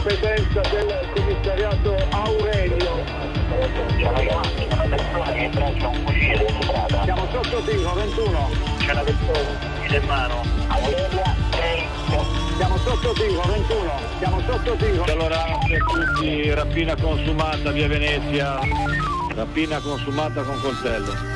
competenza del commissariato Aurelio. C'è una persona che abbraccia un fucile in strada. Siamo sotto tiro, 21. C'è una persona con un fucile in mano. Aurelia, 6. Siamo sotto tiro, 21. Siamo sotto tiro. Tolleranza a tutti, rapina consumata via Venezia, rapina consumata con coltello.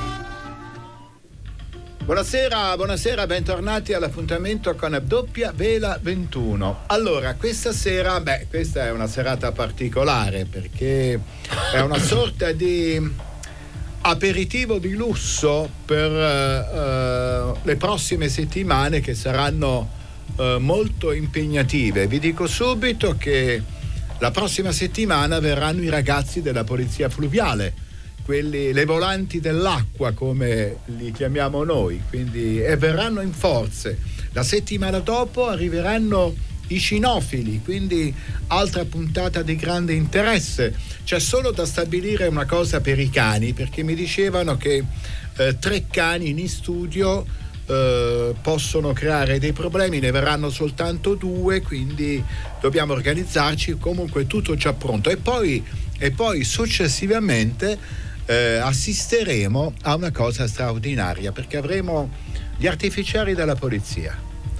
Buonasera, bentornati all'appuntamento con Doppia Vela 21. Allora, questa sera, questa è una serata particolare perché è una sorta di aperitivo di lusso per le prossime settimane che saranno molto impegnative. Vi dico subito che la prossima settimana verranno i ragazzi della Polizia Fluviale, le volanti dell'acqua come li chiamiamo noi, e verranno in forze. La settimana dopo arriveranno i cinofili, quindi altra puntata di grande interesse. C'è solo da stabilire una cosa per i cani, perché mi dicevano che 3 cani in studio possono creare dei problemi, ne verranno soltanto 2, quindi dobbiamo organizzarci. Comunque tutto già pronto e poi successivamente assisteremo a una cosa straordinaria, perché avremo gli artificieri della polizia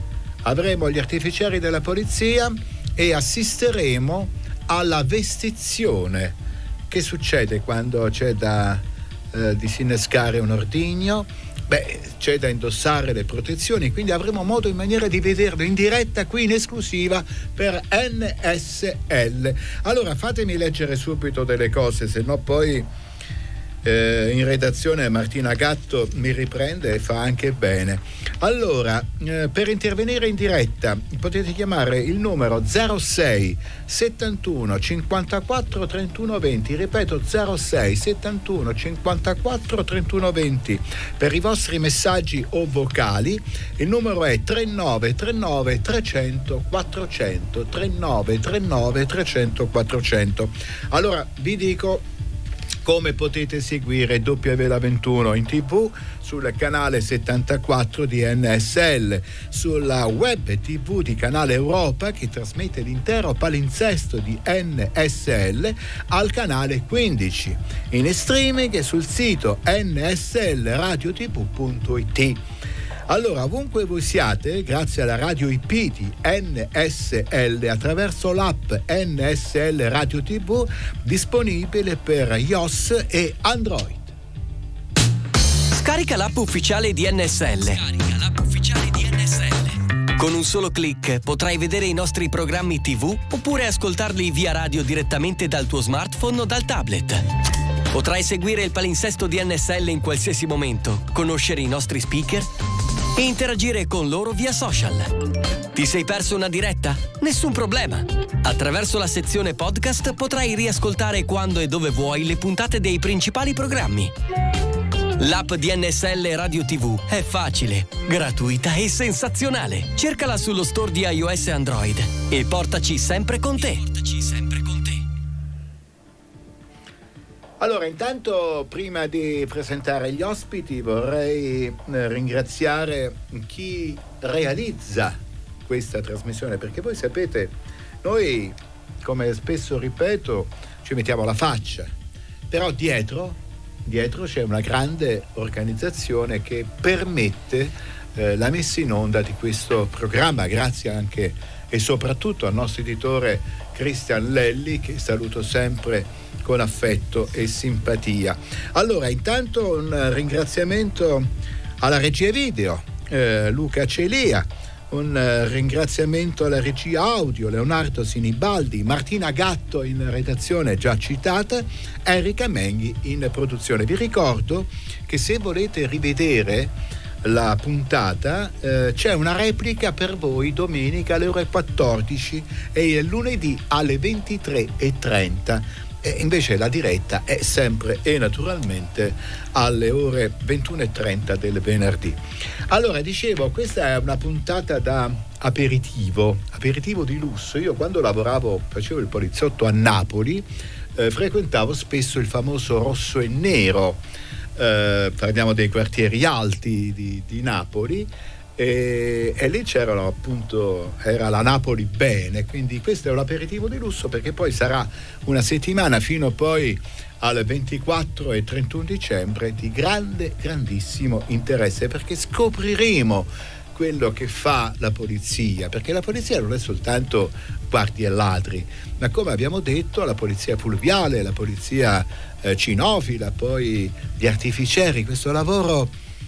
e assisteremo alla vestizione. Che succede quando c'è da disinnescare un ordigno? C'è da indossare le protezioni, quindi avremo modo in maniera di vederlo in diretta qui in esclusiva per NSL. Allora fatemi leggere subito delle cose, se no poi in redazione Martina Gatto mi riprende e fa anche bene. Allora, per intervenire in diretta potete chiamare il numero 06 71 54 31 20, ripeto 06 71 54 31 20 per i vostri messaggi o vocali. Il numero è 3939 300 400, 3939 300 400. Allora vi dico come potete seguire Doppia Vela 21 in TV, sul canale 74 di NSL, sulla web TV di Canale Europa che trasmette l'intero palinsesto di NSL al canale 15, in streaming e sul sito nslradiotv.it. Allora, ovunque voi siate, grazie alla radio IP di NSL, attraverso l'app NSL Radio TV, disponibile per iOS e Android. Scarica l'app ufficiale di NSL. Con un solo click potrai vedere i nostri programmi TV oppure ascoltarli via radio direttamente dal tuo smartphone o dal tablet. Potrai seguire il palinsesto di NSL in qualsiasi momento, conoscere i nostri speaker e interagire con loro via social. Ti sei perso una diretta? Nessun problema. Attraverso la sezione podcast potrai riascoltare quando e dove vuoi le puntate dei principali programmi. L'app di NSL Radio TV è facile, gratuita e sensazionale. Cercala sullo store di iOS e Android e portaci sempre con te. Allora, intanto, prima di presentare gli ospiti, vorrei ringraziare chi realizza questa trasmissione, perché voi sapete, noi, come spesso ripeto, ci mettiamo la faccia, però dietro c'è una grande organizzazione che permette la messa in onda di questo programma, grazie anche e soprattutto al nostro editore Cristian Lelli, che saluto sempre con affetto e simpatia. Allora, intanto un ringraziamento alla regia video, Luca Celia, un ringraziamento alla regia audio, Leonardo Sinibaldi, Martina Gatto in redazione già citata, Enrica Menghi in produzione. Vi ricordo che se volete rivedere la puntata c'è una replica per voi domenica alle ore 14 e lunedì alle 23:30. E invece la diretta è sempre e naturalmente alle ore 21:30 del venerdì. Allora, dicevo, questa è una puntata da aperitivo di lusso. Io quando facevo il poliziotto a Napoli, frequentavo spesso il famoso Rosso e Nero, parliamo dei quartieri alti di Napoli, e lì c'erano appunto, era la Napoli bene, quindi questo è un aperitivo di lusso, perché poi sarà una settimana fino poi al 24 e 31 dicembre di grandissimo interesse, perché scopriremo quello che fa la polizia, perché la polizia non è soltanto guardie e ladri, ma come abbiamo detto la polizia fluviale, la polizia cinofila, poi gli artificieri, questo lavoro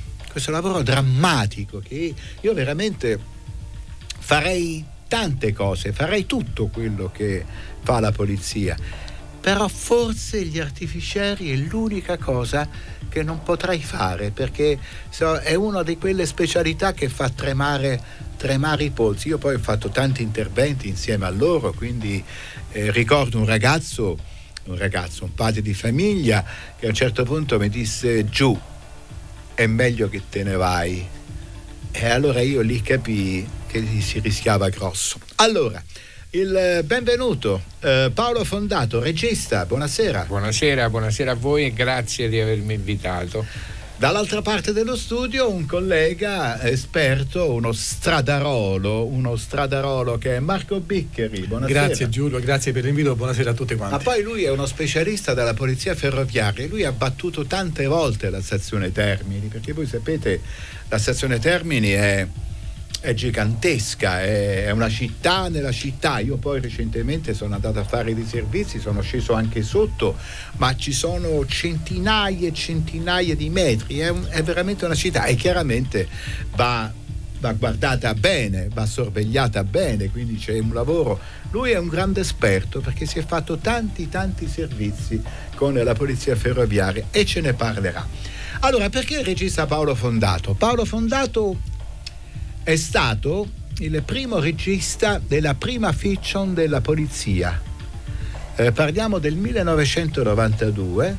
drammatico, che io veramente farei tante cose, farei tutto quello che fa la polizia, però forse gli artificieri è l'unica cosa che non potrei fare, perché è una di quelle specialità che fa tremare i polsi. Io poi ho fatto tanti interventi insieme a loro, quindi ricordo un ragazzo, un padre di famiglia, che a un certo punto mi disse: giù, è meglio che te ne vai. E allora io lì capii che si rischiava grosso. Allora, il benvenuto Paolo Fondato, regista, buonasera. Buonasera a voi e grazie di avermi invitato. Dall'altra parte dello studio un collega esperto, uno stradarolo che è Marco Biccheri. Buonasera. Grazie Giulio, grazie per l'invito, buonasera a tutti quanti. Ma poi lui è uno specialista della polizia ferroviaria, lui ha battuto tante volte la stazione Termini, perché voi sapete la stazione Termini è gigantesca, è una città nella città. Io poi recentemente sono andato a fare dei servizi, sono sceso anche sotto, ma ci sono centinaia e centinaia di metri, è veramente una città, e chiaramente va guardata bene, va sorvegliata bene, quindi c'è un lavoro. Lui è un grande esperto, perché si è fatto tanti servizi con la polizia ferroviaria, e ce ne parlerà. Allora, perché il regista Paolo Fondato? Paolo Fondato è stato il primo regista della prima fiction della polizia. Parliamo del 1992.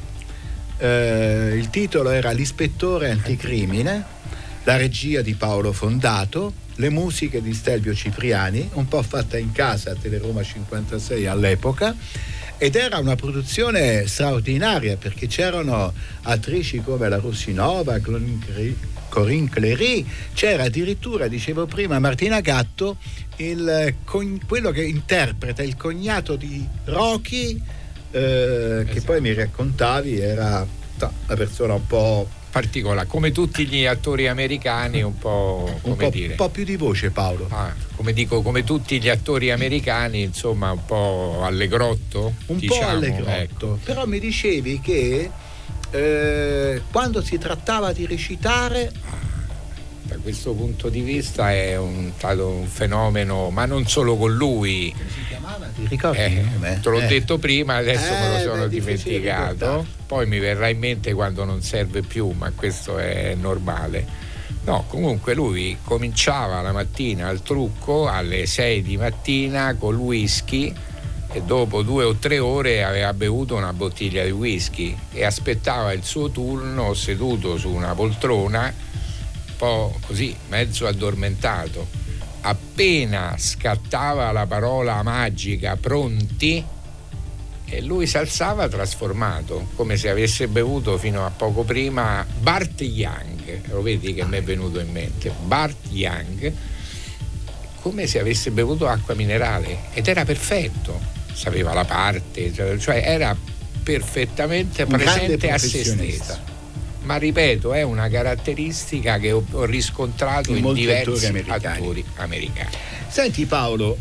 Il titolo era L'ispettore anticrimine, la regia di Paolo Fondato, le musiche di Stelvio Cipriani, un po' fatta in casa a Teleroma 56 all'epoca, ed era una produzione straordinaria, perché c'erano attrici come la Russinova, Corinne Cléry, c'era addirittura, dicevo prima, Martina Gatto, quello che interpreta il cognato di Rocky, che poi mi raccontavi era una persona un po' particolare, come tutti gli attori americani, un po' un po' più di voce, Paolo. Come tutti gli attori americani, insomma, un po' allegrotto, po' allegrotto. Però mi dicevi che quando si trattava di recitare, da questo punto di vista è stato un fenomeno, ma non solo con lui. Come si chiamava? Ti ricordi? Te l'ho detto prima, adesso me lo sono dimenticato. Poi mi verrà in mente quando non serve più, ma questo è normale. No, comunque lui cominciava la mattina al trucco alle 6 di mattina con whisky, e dopo 2 o 3 ore aveva bevuto una bottiglia di whisky e aspettava il suo turno seduto su una poltrona, un po' così, mezzo addormentato. Appena scattava la parola magica pronti, e lui si alzava trasformato, come se avesse bevuto fino a poco prima Bart Young. Lo vedi che mi è venuto in mente? Bart Young, come se avesse bevuto acqua minerale, ed era perfetto. Sapeva la parte, cioè era perfettamente presente a se stesso. Ma ripeto, è una caratteristica che ho riscontrato in diversi attori americani. Senti Paolo,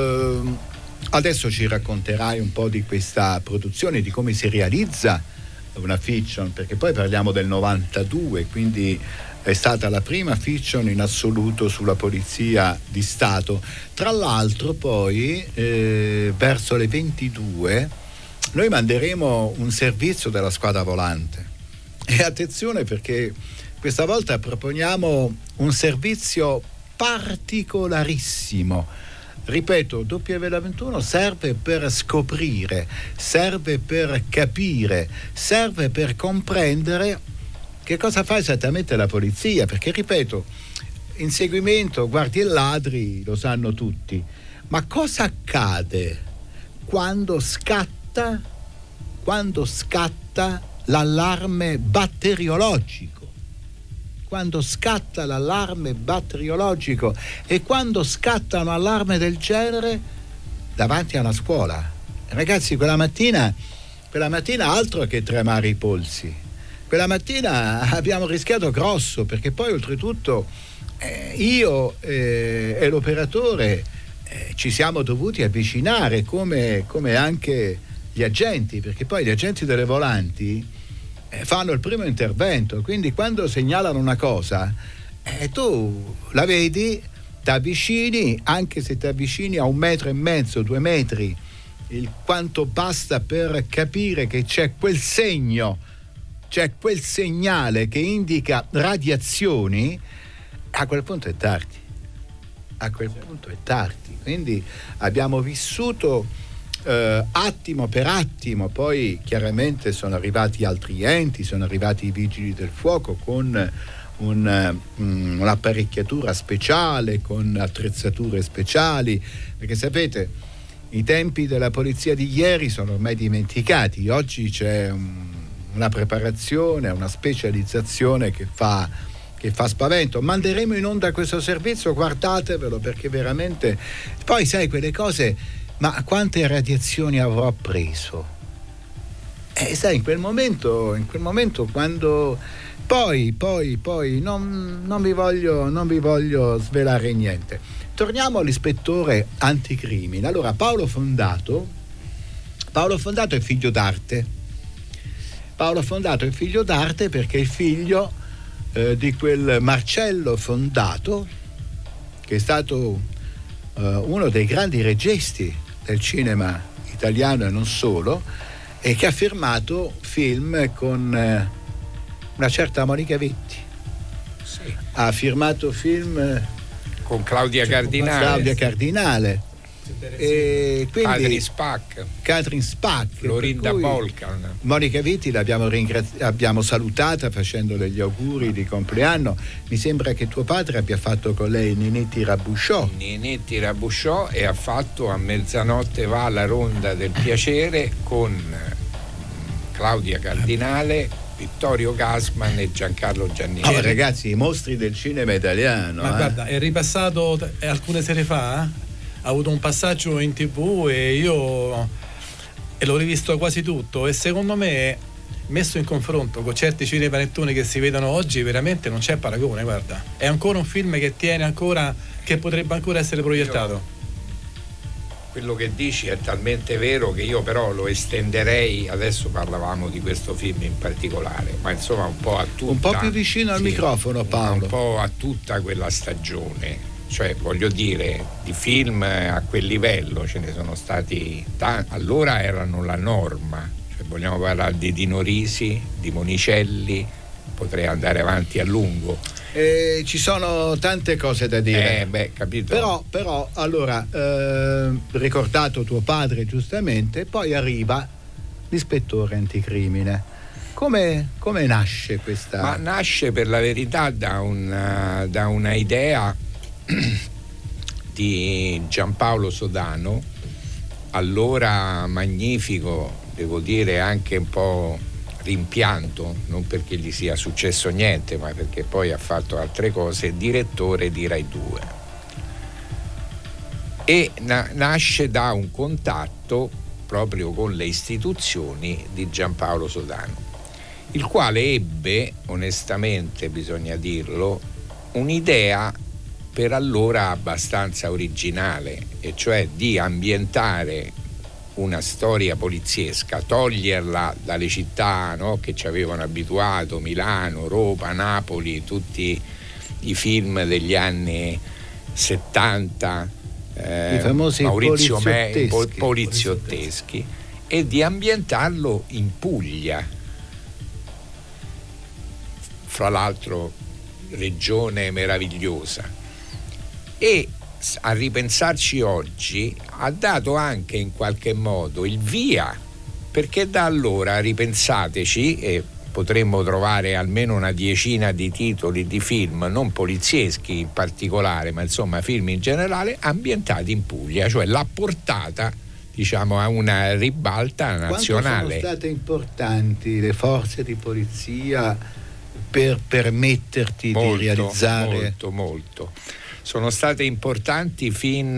adesso ci racconterai un po' di questa produzione, di come si realizza una fiction, perché poi parliamo del 92, quindi è stata la prima fiction in assoluto sulla polizia di Stato. Tra l'altro poi verso le 22 noi manderemo un servizio della squadra volante, e attenzione, perché questa volta proponiamo un servizio particolarissimo. Ripeto, W21 serve per scoprire, serve per capire, serve per comprendere che cosa fa esattamente la polizia, perché ripeto, inseguimento, guardie e ladri lo sanno tutti, ma cosa accade quando scatta l'allarme batteriologico? quando scatta l'allarme batteriologico e quando scatta un allarme del genere davanti a una scuola. Ragazzi, quella mattina altro che tremare i polsi. Quella mattina abbiamo rischiato grosso, perché poi oltretutto io e l'operatore ci siamo dovuti avvicinare come anche gli agenti, perché poi gli agenti delle volanti fanno il primo intervento, quindi quando segnalano una cosa tu la vedi, ti avvicini, anche se ti avvicini a 1,5 metri, 2 metri, il quanto basta per capire che c'è quel segno, c'è quel segnale che indica radiazioni. A quel punto è tardi. Quindi abbiamo vissuto attimo per attimo, poi chiaramente sono arrivati altri enti, sono arrivati i vigili del fuoco con un'apparecchiatura speciale, con attrezzature speciali, perché sapete, i tempi della polizia di ieri sono ormai dimenticati. Oggi c'è una preparazione, una specializzazione che fa spavento. Manderemo in onda questo servizio, guardatevelo, perché veramente poi sai quelle cose, ma quante radiazioni avrò preso? Sai, in quel momento quando poi non vi voglio svelare niente. Torniamo all'ispettore anticrimine. Allora, Paolo Fondato è figlio d'arte. Paolo Fondato è figlio d'arte perché è figlio di quel Marcello Fondato, che è stato uno dei grandi registi del cinema italiano e non solo, e che ha firmato film con una certa Monica Vitti. Sì. Ha firmato film con Claudia Cardinale. E quindi Catherine Spack, Florinda Volcan. Monica Vitti l'abbiamo salutata facendole gli auguri di compleanno. Mi sembra che tuo padre abbia fatto con lei Ninì Rabusciò, e ha fatto A mezzanotte va la ronda del piacere con Claudia Cardinale, Vittorio Gassman e Giancarlo Giannini. Ragazzi, i mostri del cinema italiano. Ma guarda, è ripassato alcune sere fa, ha avuto un passaggio in TV e io l'ho rivisto quasi tutto, e secondo me, messo in confronto con certi cinepanettoni che si vedono oggi, veramente non c'è paragone. Guarda, è ancora un film che tiene ancora, che potrebbe ancora essere proiettato. Quello che dici è talmente vero che io però lo estenderei. Adesso parlavamo di questo film in particolare, ma insomma un po' a tutta, un po' più vicino al microfono, Paolo, un po' a tutta quella stagione. Cioè, voglio dire, di film a quel livello ce ne sono stati allora erano la norma. Cioè, vogliamo parlare di Dino Risi, di Monicelli, potrei andare avanti a lungo. Ci sono tante cose da dire. Capito. Però allora, ricordato tuo padre giustamente, poi arriva l'ispettore anticrimine. Come nasce questa? Ma nasce per la verità da una idea di Giampaolo Sodano, allora magnifico, devo dire anche un po' rimpianto, non perché gli sia successo niente, ma perché poi ha fatto altre cose, direttore di Rai 2. E nasce da un contatto proprio con le istituzioni di Giampaolo Sodano, il quale ebbe, onestamente bisogna dirlo, un'idea per allora abbastanza originale, e cioè di ambientare una storia poliziesca, toglierla dalle città, no, che ci avevano abituato, Milano, Roma, Napoli, tutti i film degli anni 70, i famosi Maurizio poliziotteschi, e di ambientarlo in Puglia, fra l'altro regione meravigliosa. E a ripensarci oggi ha dato anche in qualche modo il via, perché da allora, ripensateci, e potremmo trovare almeno una decina di titoli di film, non polizieschi in particolare, ma insomma film in generale, ambientati in Puglia, cioè l'ha portata, diciamo, a una ribalta nazionale. Quanto sono state importanti le forze di polizia per permetterti di realizzare? Molto. Sono state importanti fin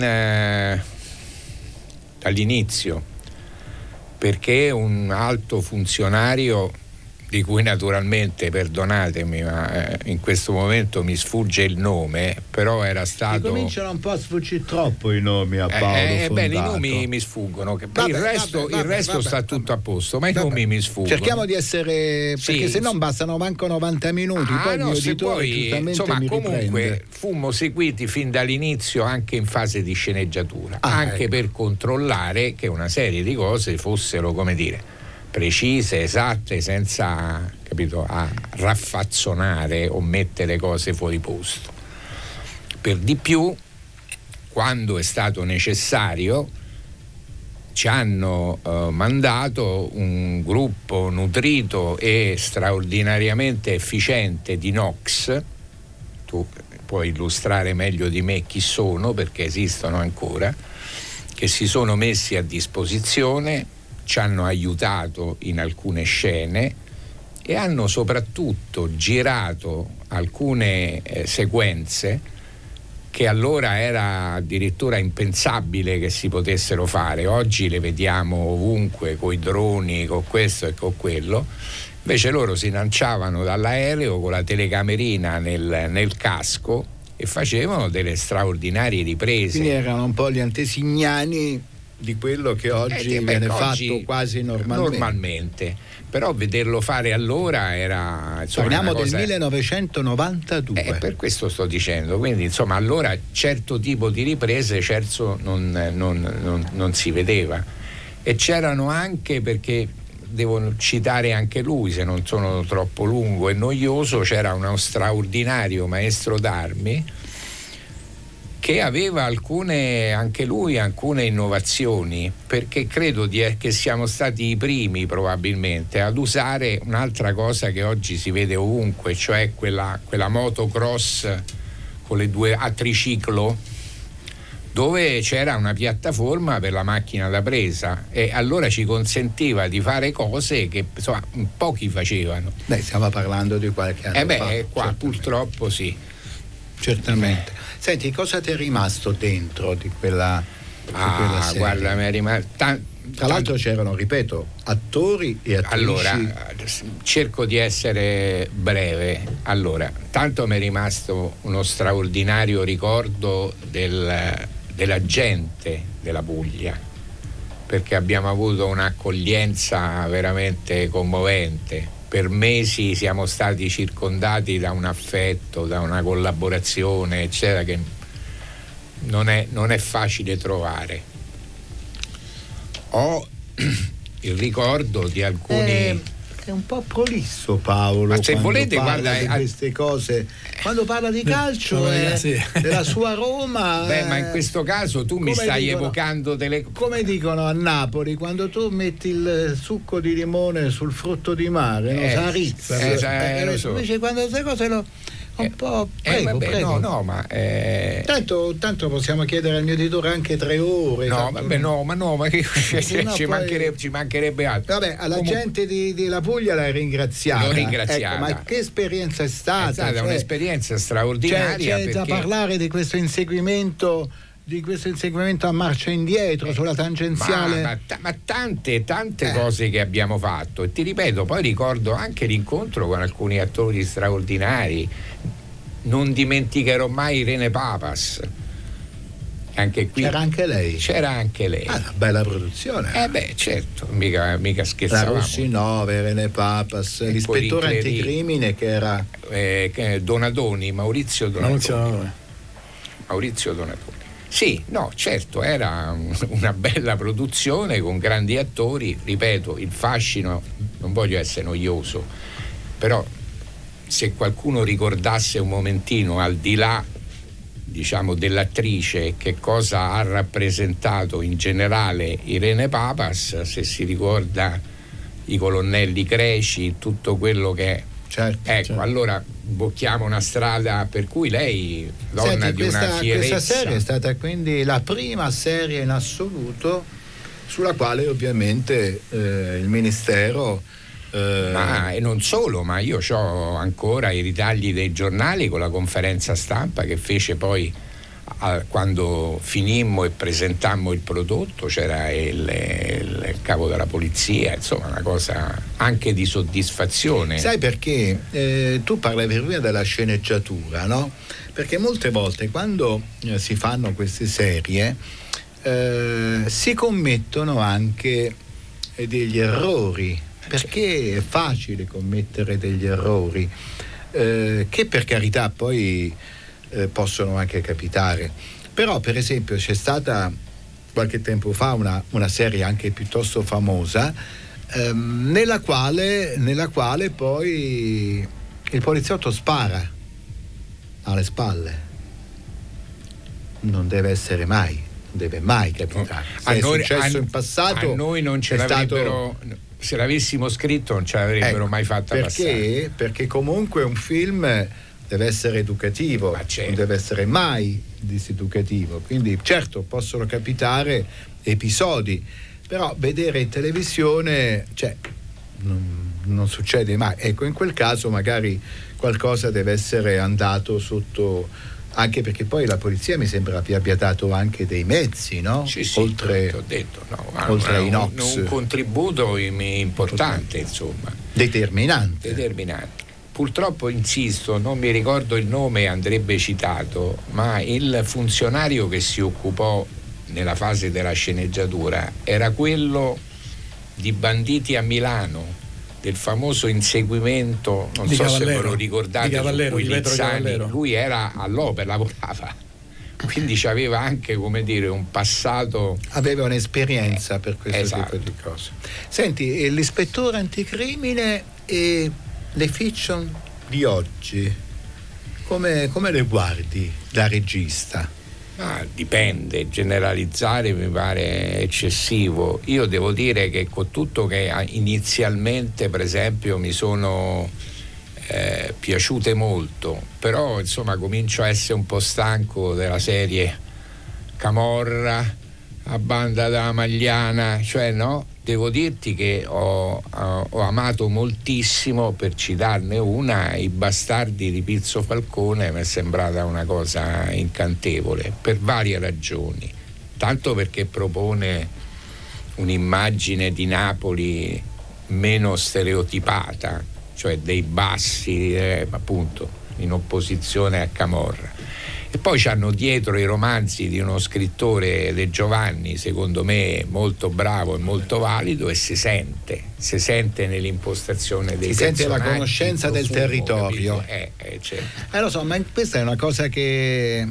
dall'inizio, perché un alto funzionario, di cui naturalmente, perdonatemi, ma in questo momento mi sfugge il nome, però era stato... Cominciano un po' a sfuggire troppo i nomi a Paolo Fondato. I nomi mi sfuggono, il resto sta tutto a posto, ma i nomi mi sfuggono. Cerchiamo di essere, perché se no bastano manco 90 minuti, poi il mio editore giustamente insomma, mi comunque riprende. fummo seguiti fin dall'inizio anche in fase di sceneggiatura, anche per controllare che una serie di cose fossero, come dire, precise, esatte, senza, capito, a raffazzonare o mettere cose fuori posto. Per di più, quando è stato necessario, ci hanno mandato un gruppo nutrito e straordinariamente efficiente di NOX. Tu puoi illustrare meglio di me chi sono, perché esistono ancora, che si sono messi a disposizione, ci hanno aiutato in alcune scene e hanno soprattutto girato alcune sequenze che allora era addirittura impensabile che si potessero fare. Oggi le vediamo ovunque, coi droni, con questo e con quello. Invece loro si lanciavano dall'aereo con la telecamerina nel casco e facevano delle straordinarie riprese. Quindi erano un po' gli antesignani di quello che oggi viene fatto quasi normalmente. Però vederlo fare allora era, insomma, parliamo del 1992. Per questo sto dicendo, quindi insomma allora certo tipo di riprese certo non si vedeva, e c'erano anche, perché devo citare anche lui se non sono troppo lungo e noioso, c'era uno straordinario maestro d'armi che aveva anche lui alcune innovazioni, perché credo che siamo stati i primi probabilmente ad usare un'altra cosa che oggi si vede ovunque, cioè quella motocross con le due a triciclo, dove c'era una piattaforma per la macchina da presa, e allora ci consentiva di fare cose che insomma pochi facevano. Stiamo parlando di qualche anno fa. Qua certamente. Purtroppo sì. Certamente. Senti, cosa ti è rimasto dentro di quella serie? Guarda, mi è rimasto tra l'altro c'erano, ripeto, attori e attrici. Allora, cerco di essere breve. Allora, tanto mi è rimasto uno straordinario ricordo della gente della Puglia, perché abbiamo avuto un'accoglienza veramente commovente. Per mesi siamo stati circondati da un affetto, da una collaborazione, eccetera, che non è facile trovare. Ho il ricordo di alcuni... È un po' prolisso Paolo, ma se volete, parla guarda, di queste cose, quando parla di calcio della sua Roma. Ma in questo caso tu mi stai evocando delle... Come dicono a Napoli, quando tu metti il succo di limone sul frutto di mare, sarizza. Lo so. Invece quando queste cose un po'... Prego. No, ma... Tanto possiamo chiedere al mio editore anche 3 ore. Ma che ci mancherebbe altro. Vabbè, alla gente della Puglia l'hai ringraziata. L'ho ringraziata. Ecco, ma che esperienza è stata? È stata un'esperienza straordinaria. C'è da parlare di questo inseguimento a marcia indietro sulla tangenziale. Ma tante cose che abbiamo fatto, e ti ripeto, poi ricordo anche l'incontro con alcuni attori straordinari. Non dimenticherò mai Irene Papas, anche qui c'era anche lei. Una bella produzione. Certo, mica scherzavamo. La Rossinova, Irene Papas, l'ispettore anticrimine che era Maurizio Donatoni. Sì, no, certo, era una bella produzione con grandi attori, ripeto, il fascino, non voglio essere noioso, però se qualcuno ricordasse un momentino, al di là, diciamo, dell'attrice, che cosa ha rappresentato in generale Irene Papas, se si ricorda i colonnelli greci, tutto quello che è. Certo. Allora bocchiamo una strada per cui lei, donna di una fierezza. Questa serie è stata quindi la prima serie in assoluto sulla quale ovviamente il Ministero E non solo, ma io ho ancora i ritagli dei giornali con la conferenza stampa che fece poi quando finimmo e presentammo il prodotto. C'era il capo della polizia, insomma una cosa anche di soddisfazione. Sai perché? Tu parlavi prima della sceneggiatura, no? Perché molte volte quando si fanno queste serie si commettono anche degli errori, perché è facile commettere degli errori che per carità poi possono anche capitare. Però per esempio c'è stata qualche tempo fa una serie anche piuttosto famosa nella quale poi il poliziotto spara alle spalle. Non deve essere mai, non deve mai capitare. Se è successo in passato, a noi non ce l'avrebbero, se l'avessimo scritto non ce l'avrebbero mai fatta passare. Perché comunque un film deve essere educativo, non deve essere mai diseducativo. Quindi certo possono capitare episodi, però vedere in televisione non succede mai. Ecco, in quel caso magari qualcosa deve essere andato sotto, anche perché poi la polizia mi sembra vi abbia dato anche dei mezzi, no? Sì, oltre, ho detto, oltre ai NOx. Un contributo importante, insomma. Determinante. Purtroppo, insisto, non mi ricordo il nome, andrebbe citato, ma il funzionario che si occupò nella fase della sceneggiatura era quello di Banditi a Milano, del famoso inseguimento, non so se ve lo ricordate, lui era all'opera, lavorava, quindi aveva anche, come dire, un passato, aveva un'esperienza per questo tipo di cose. Senti, l'ispettore anticrimine e le fiction di oggi come le guardi da regista? Dipende, generalizzare mi pare eccessivo. Io devo dire che con tutto che inizialmente per esempio mi sono piaciute molto, però insomma comincio a essere un po' stanco della serie Camorra, a Banda della Magliana, cioè no? Devo dirti che ho amato moltissimo, per citarne una, I Bastardi di Pizzo Falcone. Mi è sembrata una cosa incantevole per varie ragioni, tanto perché propone un'immagine di Napoli meno stereotipata, cioè dei bassi, appunto in opposizione a Camorra. E poi c'hanno dietro i romanzi di uno scrittore, De Giovanni, secondo me molto bravo e molto valido, e si sente nell'impostazione dei personaggi. Si sente la conoscenza del territorio. Certo. Lo so, ma questa è una cosa che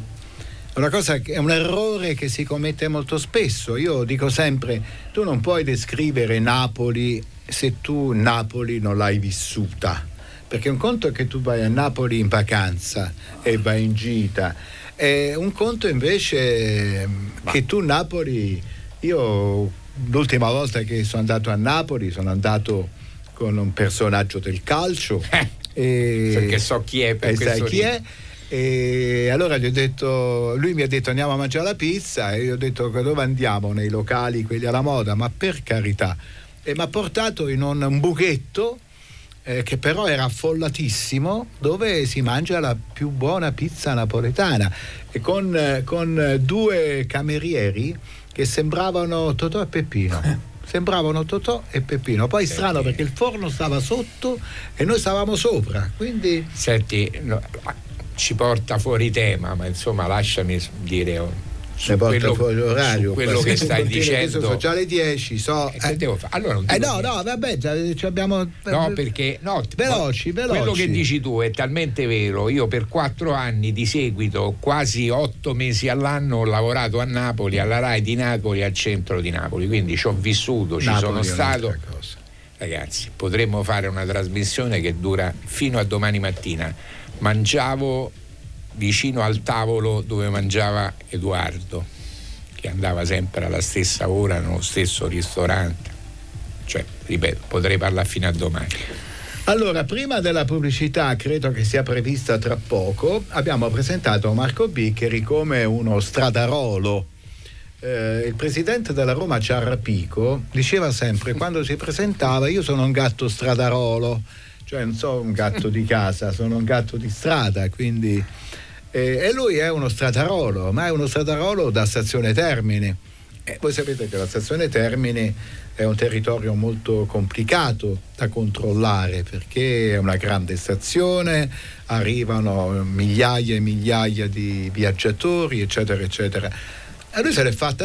è un errore che si commette molto spesso. Io dico sempre, tu non puoi descrivere Napoli se tu Napoli non l'hai vissuta. Perché un conto è che tu vai a Napoli in vacanza e vai in gita, e un conto invece che tu Napoli, io l'ultima volta che sono andato a Napoli sono andato con un personaggio del calcio perché so chi è, per sai chi è, e allora gli ho detto, lui mi ha detto andiamo a mangiare la pizza, e io ho detto dove andiamo? Nei locali quelli alla moda, ma per carità, e mi ha portato in un buchetto che però era affollatissimo, dove si mangia la più buona pizza napoletana, e con due camerieri che sembravano Totò e Peppino. Sembravano Totò e Peppino. Poi strano perché il forno stava sotto e noi stavamo sopra, quindi senti, ci porta fuori tema, ma insomma lasciami dire su quello che stai dicendo. Sono già le 10, che devo fare? Allora no, vabbè, abbiamo veloci. Quello che dici tu è talmente vero. Io per 4 anni di seguito, quasi 8 mesi all'anno, ho lavorato a Napoli, alla Rai di Napoli, al centro di Napoli, quindi ci ho vissuto, ci sono stato. Ragazzi, potremmo fare una trasmissione che dura fino a domani mattina. Mangiavo vicino al tavolo dove mangiava Edoardo, che andava sempre alla stessa ora nello stesso ristorante. Cioè, ripeto, potrei parlare fino a domani. Allora, prima della pubblicità, credo che sia prevista tra poco, abbiamo presentato Marco Biccheri come uno stradarolo il presidente della Roma Ciarrapico diceva sempre, quando si presentava: io sono un gatto stradarolo, cioè non sono un gatto di casa, sono un gatto di strada, quindi e lui è uno stradarolo, ma è uno stradarolo da Stazione Termini. Voi sapete che la Stazione Termini è un territorio molto complicato da controllare, perché è una grande stazione, arrivano migliaia e migliaia di viaggiatori, eccetera eccetera. E lui se l'è fatta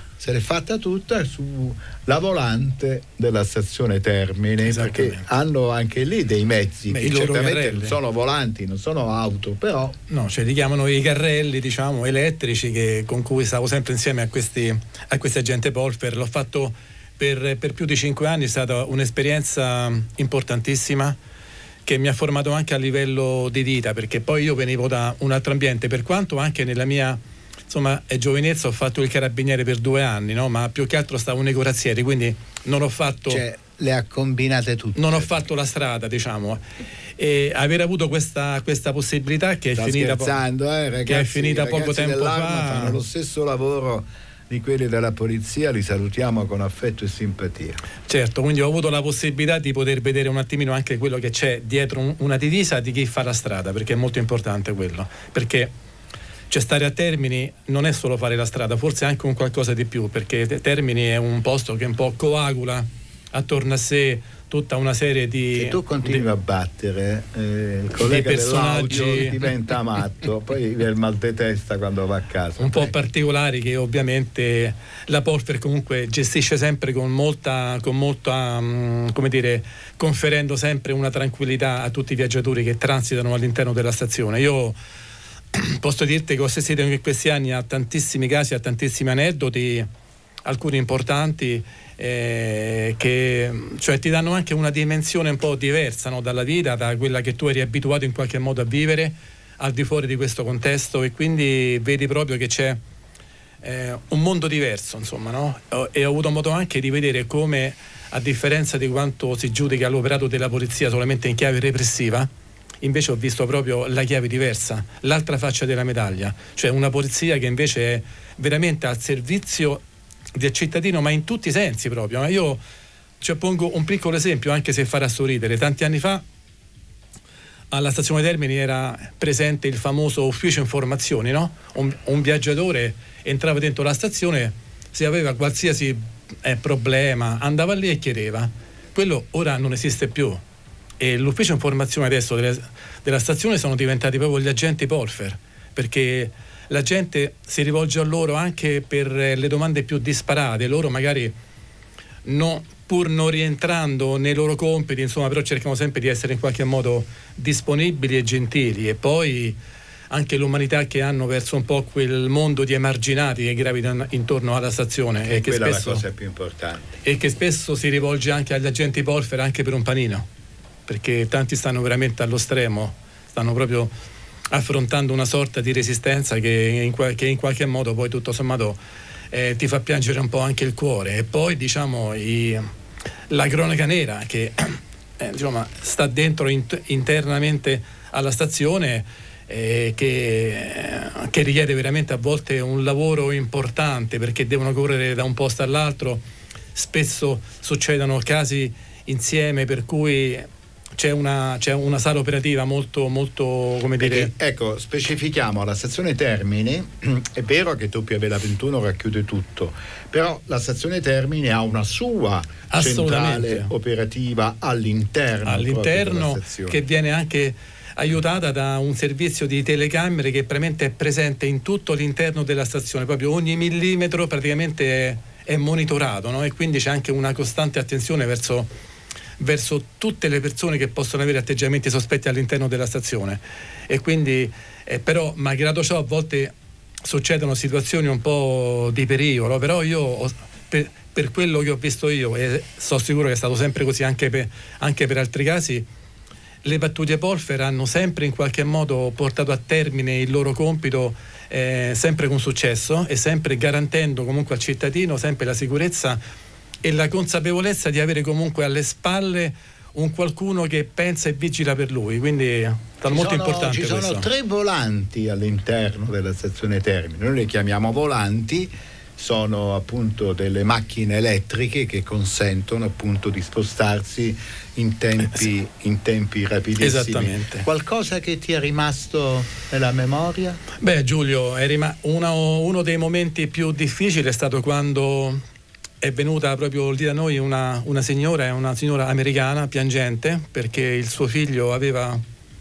tutta sulla volante della Stazione Termini, perché hanno anche lì dei mezzi che certamente non sono volanti, non sono auto, però no, cioè li chiamano i carrelli, diciamo, elettrici, con cui stavo sempre insieme a questi agenti Polfer. L'ho fatto per più di 5 anni, è stata un'esperienza importantissima che mi ha formato anche a livello di vita, perché poi io venivo da un altro ambiente, per quanto anche nella mia giovinezza ho fatto il carabiniere per 2 anni, no? Ma più che altro stavo nei corazzieri, quindi non ho fatto, cioè le ha combinate tutte, non ho fatto la strada, diciamo, e aver avuto questa possibilità che è finita ragazzi, che è finita poco tempo fa. Fanno lo stesso lavoro di quelli della polizia, li salutiamo con affetto e simpatia. Certo, quindi ho avuto la possibilità di poter vedere un attimino anche quello che c'è dietro una divisa di chi fa la strada, perché è molto importante quello, perché stare a Termini non è solo fare la strada, forse anche un qualcosa di più, perché Termini è un posto che un po' coagula attorno a sé tutta una serie di... Se tu continui a battere, il collega dell'audio diventa matto, poi viene il mal di testa quando va a casa. Un po' particolari, che ovviamente la Polfer comunque gestisce sempre con molta come dire, conferendo sempre una tranquillità a tutti i viaggiatori che transitano all'interno della stazione. Io posso dirti che ho assistito in questi anni a tantissimi casi, a tantissimi aneddoti, alcuni importanti, che cioè ti danno anche una dimensione un po' diversa, no, dalla vita, da quella che tu eri abituato in qualche modo a vivere al di fuori di questo contesto, e quindi vedi proprio che c'è un mondo diverso, insomma, no? E ho avuto modo anche di vedere come, a differenza di quanto si giudica l'operato della polizia solamente in chiave repressiva, invece ho visto proprio la chiave diversa, l'altra faccia della medaglia, cioè una polizia che invece è veramente al servizio del cittadino, ma in tutti i sensi proprio. Io pongo un piccolo esempio, anche se farà sorridere. Tanti anni fa alla stazione Termini era presente il famoso ufficio informazioni, no? Un viaggiatore entrava dentro la stazione, se aveva qualsiasi problema andava lì e chiedeva. Quello ora non esiste più, e l'ufficio informazioni adesso della stazione sono diventati proprio gli agenti Polfer, perché la gente si rivolge a loro anche per le domande più disparate. Loro magari pur non rientrando nei loro compiti, insomma, però cercano sempre di essere in qualche modo disponibili e gentili, e poi anche l'umanità che hanno verso un po' quel mondo di emarginati che gravitano intorno alla stazione, e che quella spesso, è la cosa più importante, e che spesso si rivolge anche agli agenti Polfer anche per un panino, perché tanti stanno veramente allo stremo, stanno proprio affrontando una sorta di resistenza che in qualche modo poi tutto sommato ti fa piangere un po' anche il cuore. E poi diciamo la cronaca nera che diciamo, sta dentro internamente alla stazione, che richiede veramente a volte un lavoro importante, perché devono correre da un posto all'altro, spesso succedono casi insieme per cui c'è una sala operativa molto come dire. Ecco, specifichiamo, la stazione Termini è vero che W21 racchiude tutto, però la stazione Termini ha una sua centrale operativa all'interno che viene anche aiutata da un servizio di telecamere che praticamente è presente in tutto l'interno della stazione, proprio ogni millimetro praticamente è monitorato, no? E quindi c'è anche una costante attenzione verso tutte le persone che possono avere atteggiamenti sospetti all'interno della stazione. E quindi però malgrado ciò a volte succedono situazioni un po' di pericolo, però io per quello che ho visto io, e sono sicuro che è stato sempre così anche per altri casi, le pattuglie Polfer hanno sempre in qualche modo portato a termine il loro compito, sempre con successo, e sempre garantendo comunque al cittadino sempre la sicurezza e la consapevolezza di avere comunque alle spalle un qualcuno che pensa e vigila per lui, quindi è molto importante. Ci sono 3 volanti all'interno della stazione Termini, noi le chiamiamo volanti sono appunto delle macchine elettriche che consentono appunto di spostarsi in tempi rapidissimi. Esattamente. Qualcosa che ti è rimasto nella memoria? Beh, Giulio, uno dei momenti più difficili è stato quando è venuta proprio lì da noi una signora americana piangente perché il suo figlio aveva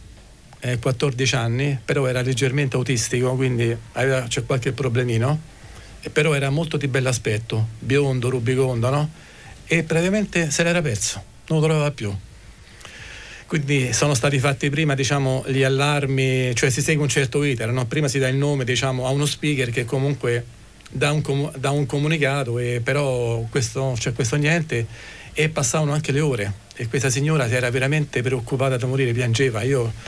14 anni, però era leggermente autistico, quindi c'è qualche problemino, però era molto di bell'aspetto, biondo, rubicondo, no? E praticamente se l'era perso, non lo trovava più. Quindi sono stati fatti prima, diciamo, gli allarmi, cioè si segue un certo iter, no? Prima si dà il nome, diciamo, a uno speaker che comunque dà un comunicato, e però c'è questo niente, e passavano anche le ore e questa signora si era veramente preoccupata da morire, piangeva,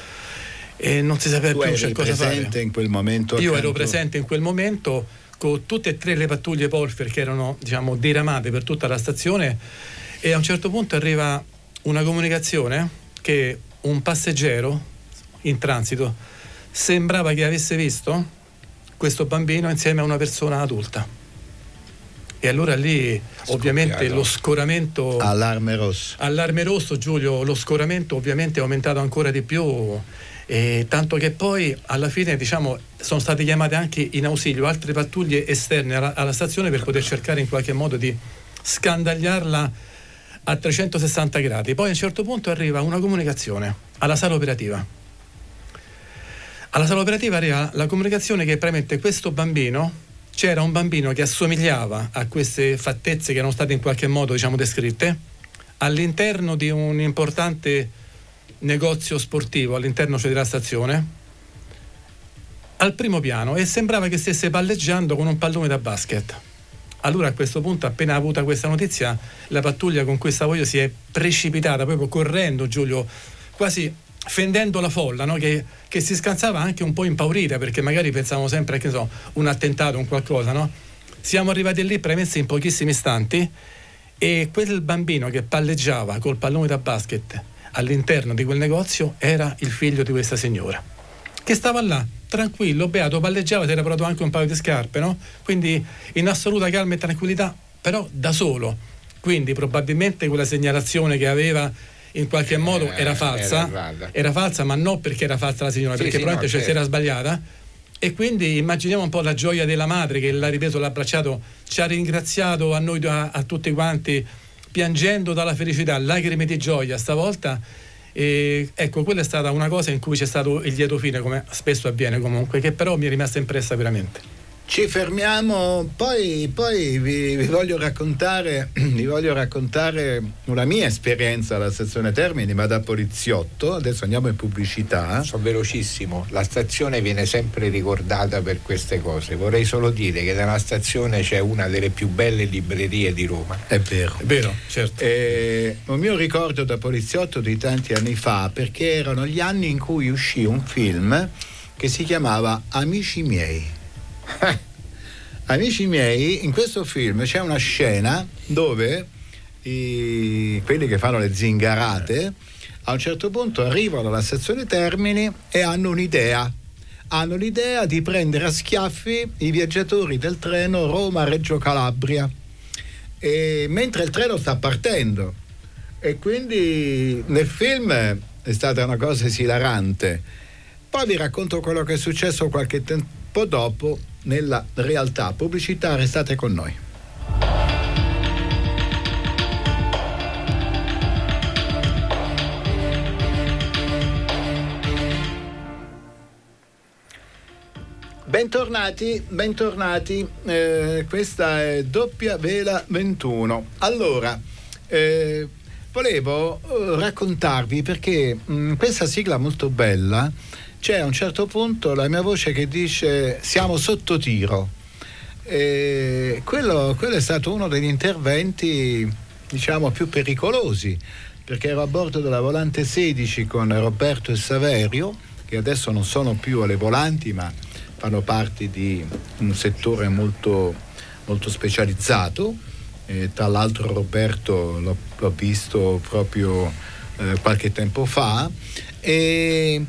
e non si sapeva più cosa fare. Tu eri presente in quel momento? Io ero presente in quel momento con tutte e tre le pattuglie Polfer che erano, diciamo, diramate per tutta la stazione, e a un certo punto arriva una comunicazione che un passeggero in transito sembrava che avesse visto questo bambino insieme a una persona adulta, e allora lì ovviamente lo scoramento, allarme rosso, Giulio, lo scoramento ovviamente è aumentato ancora di più, e tanto che poi alla fine, diciamo, sono state chiamate anche in ausilio altre pattuglie esterne alla stazione per poter cercare in qualche modo di scandagliarla a 360 gradi. Poi a un certo punto arriva una comunicazione alla sala operativa. Alla sala operativa arriva la comunicazione che praticamente c'era un bambino che assomigliava a queste fattezze che erano state in qualche modo, diciamo, descritte all'interno di un importante negozio sportivo all'interno, cioè, della stazione, al primo piano, e sembrava che stesse palleggiando con un pallone da basket. Allora a questo punto, appena avuta questa notizia, la pattuglia con cui stavo io si è precipitata proprio correndo, Giulio, quasi fendendo la folla, no? che si scansava anche un po' impaurita, perché magari pensavamo sempre che un attentato, un qualcosa, no? Siamo arrivati lì premessi in pochissimi istanti, e quel bambino che palleggiava col pallone da basket all'interno di quel negozio era il figlio di questa signora, che stava là tranquillo, beato, palleggiava, si era provato anche un paio di scarpe, no? Quindi in assoluta calma e tranquillità, però da solo. Quindi probabilmente quella segnalazione che aveva in qualche modo era falsa, ma non perché era falsa la signora, perché probabilmente si era sbagliata. E quindi immaginiamo un po' la gioia della madre che l'ha ripreso, l'ha abbracciato, ci ha ringraziato a noi, a tutti quanti, piangendo dalla felicità, lacrime di gioia stavolta. E ecco, quella è stata una cosa in cui c'è stato il lieto fine, come spesso avviene comunque, che però mi è rimasta impressa veramente. Ci fermiamo, poi vi voglio raccontare una mia esperienza alla stazione Termini, ma da poliziotto. Adesso andiamo in pubblicità. Sono velocissimo, la stazione viene sempre ricordata per queste cose. Vorrei solo dire che nella stazione c'è una delle più belle librerie di Roma. È vero, certo. Un mio ricordo da poliziotto di tanti anni fa, perché erano gli anni in cui uscì un film che si chiamava Amici miei. Amici miei, in questo film c'è una scena dove quelli che fanno le zingarate a un certo punto arrivano alla stazione Termini e hanno l'idea di prendere a schiaffi i viaggiatori del treno Roma-Reggio Calabria, e mentre il treno sta partendo, e quindi nel film è stata una cosa esilarante. Poi vi racconto quello che è successo qualche tempo dopo nella realtà. Pubblicità, restate con noi. Bentornati, questa è Doppia Vela 21. Allora, volevo raccontarvi, perché questa sigla molto bella, c'è a un certo punto la mia voce che dice siamo sotto tiro. Quello è stato uno degli interventi, diciamo, più pericolosi, perché ero a bordo della volante 16 con Roberto e Saverio, che adesso non sono più alle volanti ma fanno parte di un settore molto, molto specializzato. Tra l'altro Roberto l'ho visto proprio qualche tempo fa, e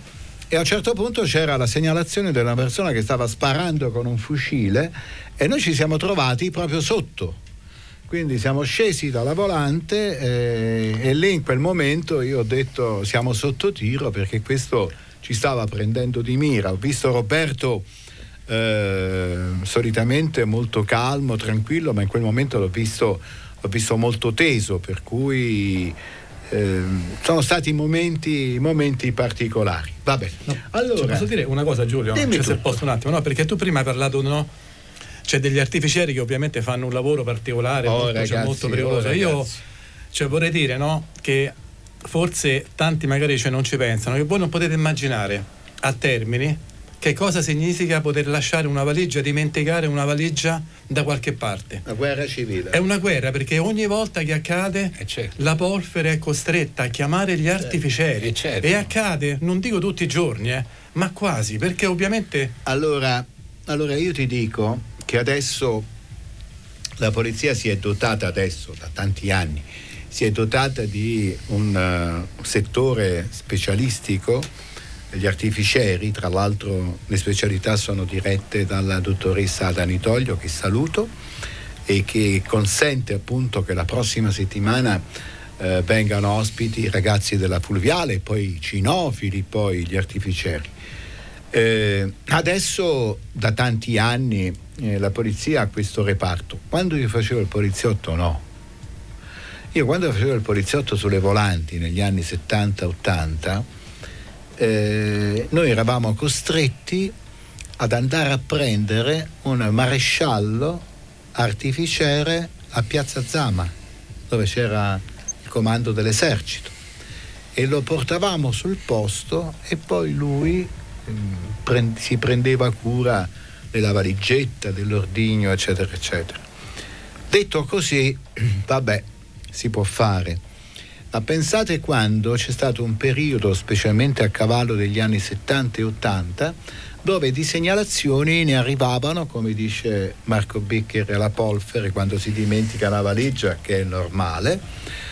E a un certo punto c'era la segnalazione di una persona che stava sparando con un fucile e noi ci siamo trovati proprio sotto. Quindi siamo scesi dalla volante e lì in quel momento io ho detto siamo sotto tiro, perché questo ci stava prendendo di mira. Ho visto Roberto solitamente molto calmo, tranquillo, ma in quel momento l'ho visto molto teso, per cui sono stati momenti particolari. Vabbè. No, allora, posso dire una cosa, Giulio? Se posso un attimo, no? Perché tu prima hai parlato, no? C'è degli artificieri che ovviamente fanno un lavoro particolare, molto pericoloso. Io vorrei dire, no, che forse tanti magari non ci pensano, che voi non potete immaginare a termini che cosa significa poter lasciare una valigia, dimenticare una valigia da qualche parte. Una guerra civile. È una guerra, perché ogni volta che accade la Polvere è costretta a chiamare gli artificieri. E accade, non dico tutti i giorni, ma quasi, perché ovviamente... Allora io ti dico che adesso la polizia si è dotata, da tanti anni, si è dotata di un settore specialistico, gli artificieri. Tra l'altro le specialità sono dirette dalla dottoressa Ada Nitoglio, che saluto, e che consente appunto che la prossima settimana vengano ospiti i ragazzi della Fulviale, poi i cinofili, poi gli artificieri. Adesso da tanti anni la polizia ha questo reparto. Quando io facevo il poliziotto no. Io quando facevo il poliziotto sulle volanti negli anni 70-80 noi eravamo costretti ad andare a prendere un maresciallo artificiere a Piazza Zama, dove c'era il comando dell'esercito, e lo portavamo sul posto e poi lui si prendeva cura della valigetta, dell'ordigno, eccetera eccetera. Detto così, vabbè, si può fare. Ma pensate quando c'è stato un periodo, specialmente a cavallo degli anni 70 e 80, dove di segnalazioni ne arrivavano, come dice Marco Beccher, alla Polvere quando si dimentica la valigia, che è normale,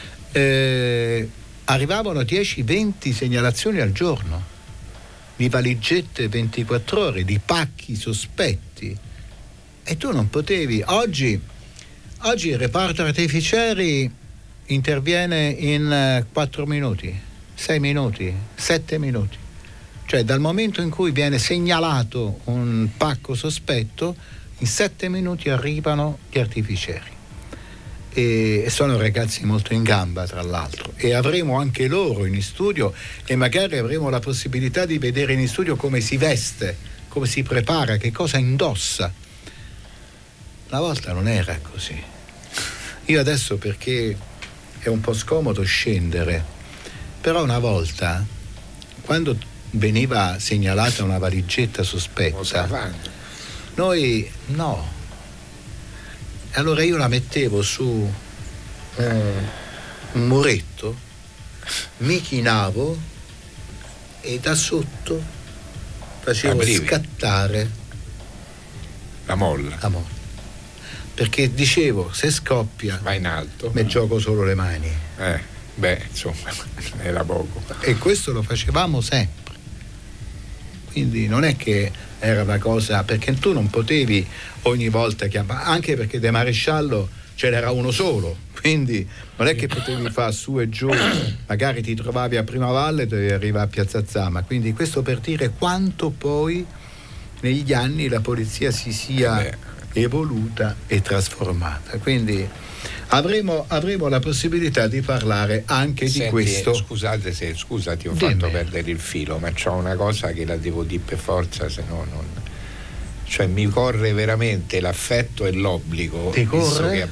arrivavano 10-20 segnalazioni al giorno di valigette 24 ore, di pacchi sospetti, e tu non potevi. Oggi il reparto artificieri interviene in 4 minuti, 6 minuti, 7 minuti. Cioè dal momento in cui viene segnalato un pacco sospetto, in 7 minuti arrivano gli artificieri. E sono ragazzi molto in gamba, tra l'altro. E avremo anche loro in studio, e magari avremo la possibilità di vedere in studio come si veste, come si prepara, che cosa indossa. Una volta non era così. Io adesso, perché è un po' scomodo scendere, però una volta, quando veniva segnalata una valigetta sospetta, noi no. Allora io la mettevo su un muretto, mi chinavo e da sotto facevo scattare la molla. Perché dicevo, se scoppia va in alto, me gioco solo le mani. Insomma, era poco. E questo lo facevamo sempre. Quindi non è che era una cosa, perché tu non potevi ogni volta chiamare, anche perché de maresciallo ce n'era uno solo, quindi non è che potevi fare su e giù, magari ti trovavi a Primavalle e dovevi arrivare a Piazza Zama. Quindi questo per dire quanto poi negli anni la polizia si sia evoluta e trasformata. Quindi avremo la possibilità di parlare anche di questo. Scusate scusa, ti ho fatto perdere il filo, ma c'ho una cosa che la devo dire per forza, se no non. Cioè mi corre veramente l'affetto e l'obbligo. Ti corre?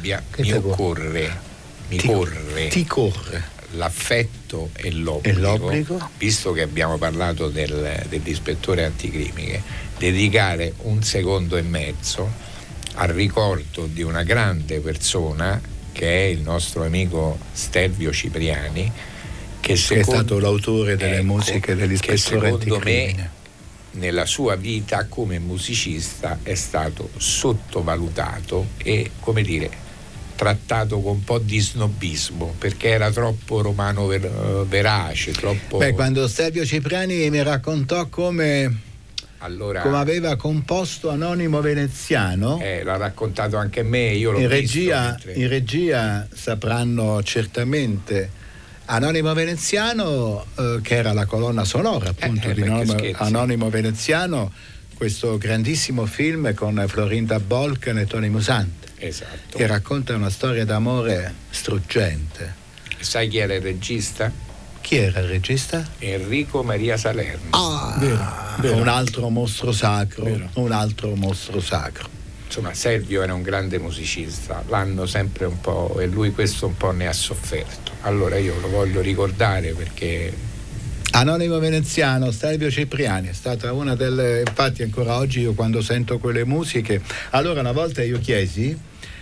Ti corre l'affetto e l'obbligo, visto che abbiamo parlato dell'ispettore anticrimi, dedicare 1 secondo e mezzo al ricordo di una grande persona che è il nostro amico Stelvio Cipriani, che è stato l'autore delle musiche dell'ispettore anticrimine. Secondo me nella sua vita come musicista è stato sottovalutato e, come dire, trattato con un po' di snobismo, perché era troppo romano verace, troppo... Quando Stelvio Cipriani mi raccontò come aveva composto Anonimo Veneziano, l'ha raccontato anche a me, io l'ho visto in regia sapranno certamente. Anonimo Veneziano, che era la colonna sonora appunto di Anonimo Veneziano, questo grandissimo film con Florinda Bolken e Tony Musante, esatto, che racconta una storia d'amore struggente. Sai chi era il regista? Chi era il regista? Enrico Maria Salerno. Vero. Un altro mostro sacro. Insomma, Stelvio era un grande musicista, l'hanno sempre un po', e lui questo un po' ne ha sofferto. Allora io lo voglio ricordare perché... Anonimo Veneziano, Stelvio Cipriani, è stata una delle... Infatti ancora oggi io quando sento quelle musiche... Allora una volta chiesi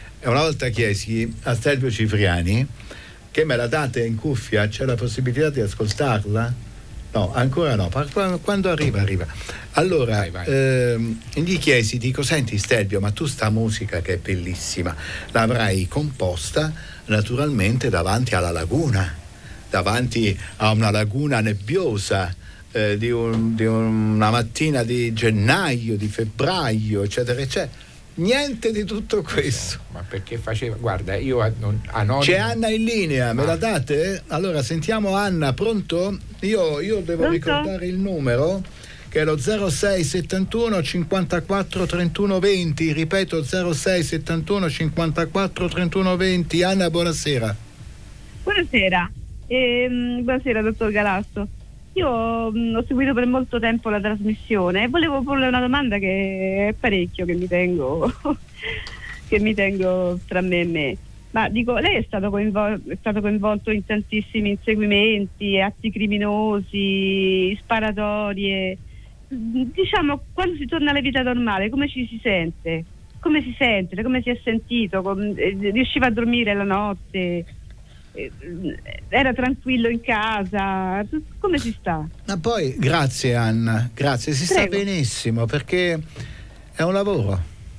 a Stelvio Cipriani che me la date in cuffia, c'è la possibilità di ascoltarla? No, ancora no, quando arriva. Allora, vai. Gli chiesi, dico, senti Stelvio, ma tu sta musica che è bellissima, l'avrai composta naturalmente davanti alla laguna, davanti a una laguna nebbiosa, di una mattina di gennaio, di febbraio, eccetera, eccetera. Niente di tutto questo. Ma perché faceva? Guarda, io Anonimo... C'è Anna in linea, me la date? Allora sentiamo Anna, pronto? Io devo ricordare il numero, che è lo 06 71 54 31 20, ripeto 06 71 54 31 20. Anna, buonasera. Buonasera, buonasera dottor Galasso. Io ho seguito per molto tempo la trasmissione e volevo porle una domanda che è parecchio che mi tengo tra me e me. Ma dico, lei è stato coinvolto in tantissimi inseguimenti, atti criminosi, sparatorie. Diciamo, quando si torna alla vita normale, come ci si sente? Come si sente? Come si è sentito? Riusciva a dormire la notte? Era tranquillo in casa? Come si sta? Ma poi, grazie Anna, grazie, si sta benissimo, perché è un lavoro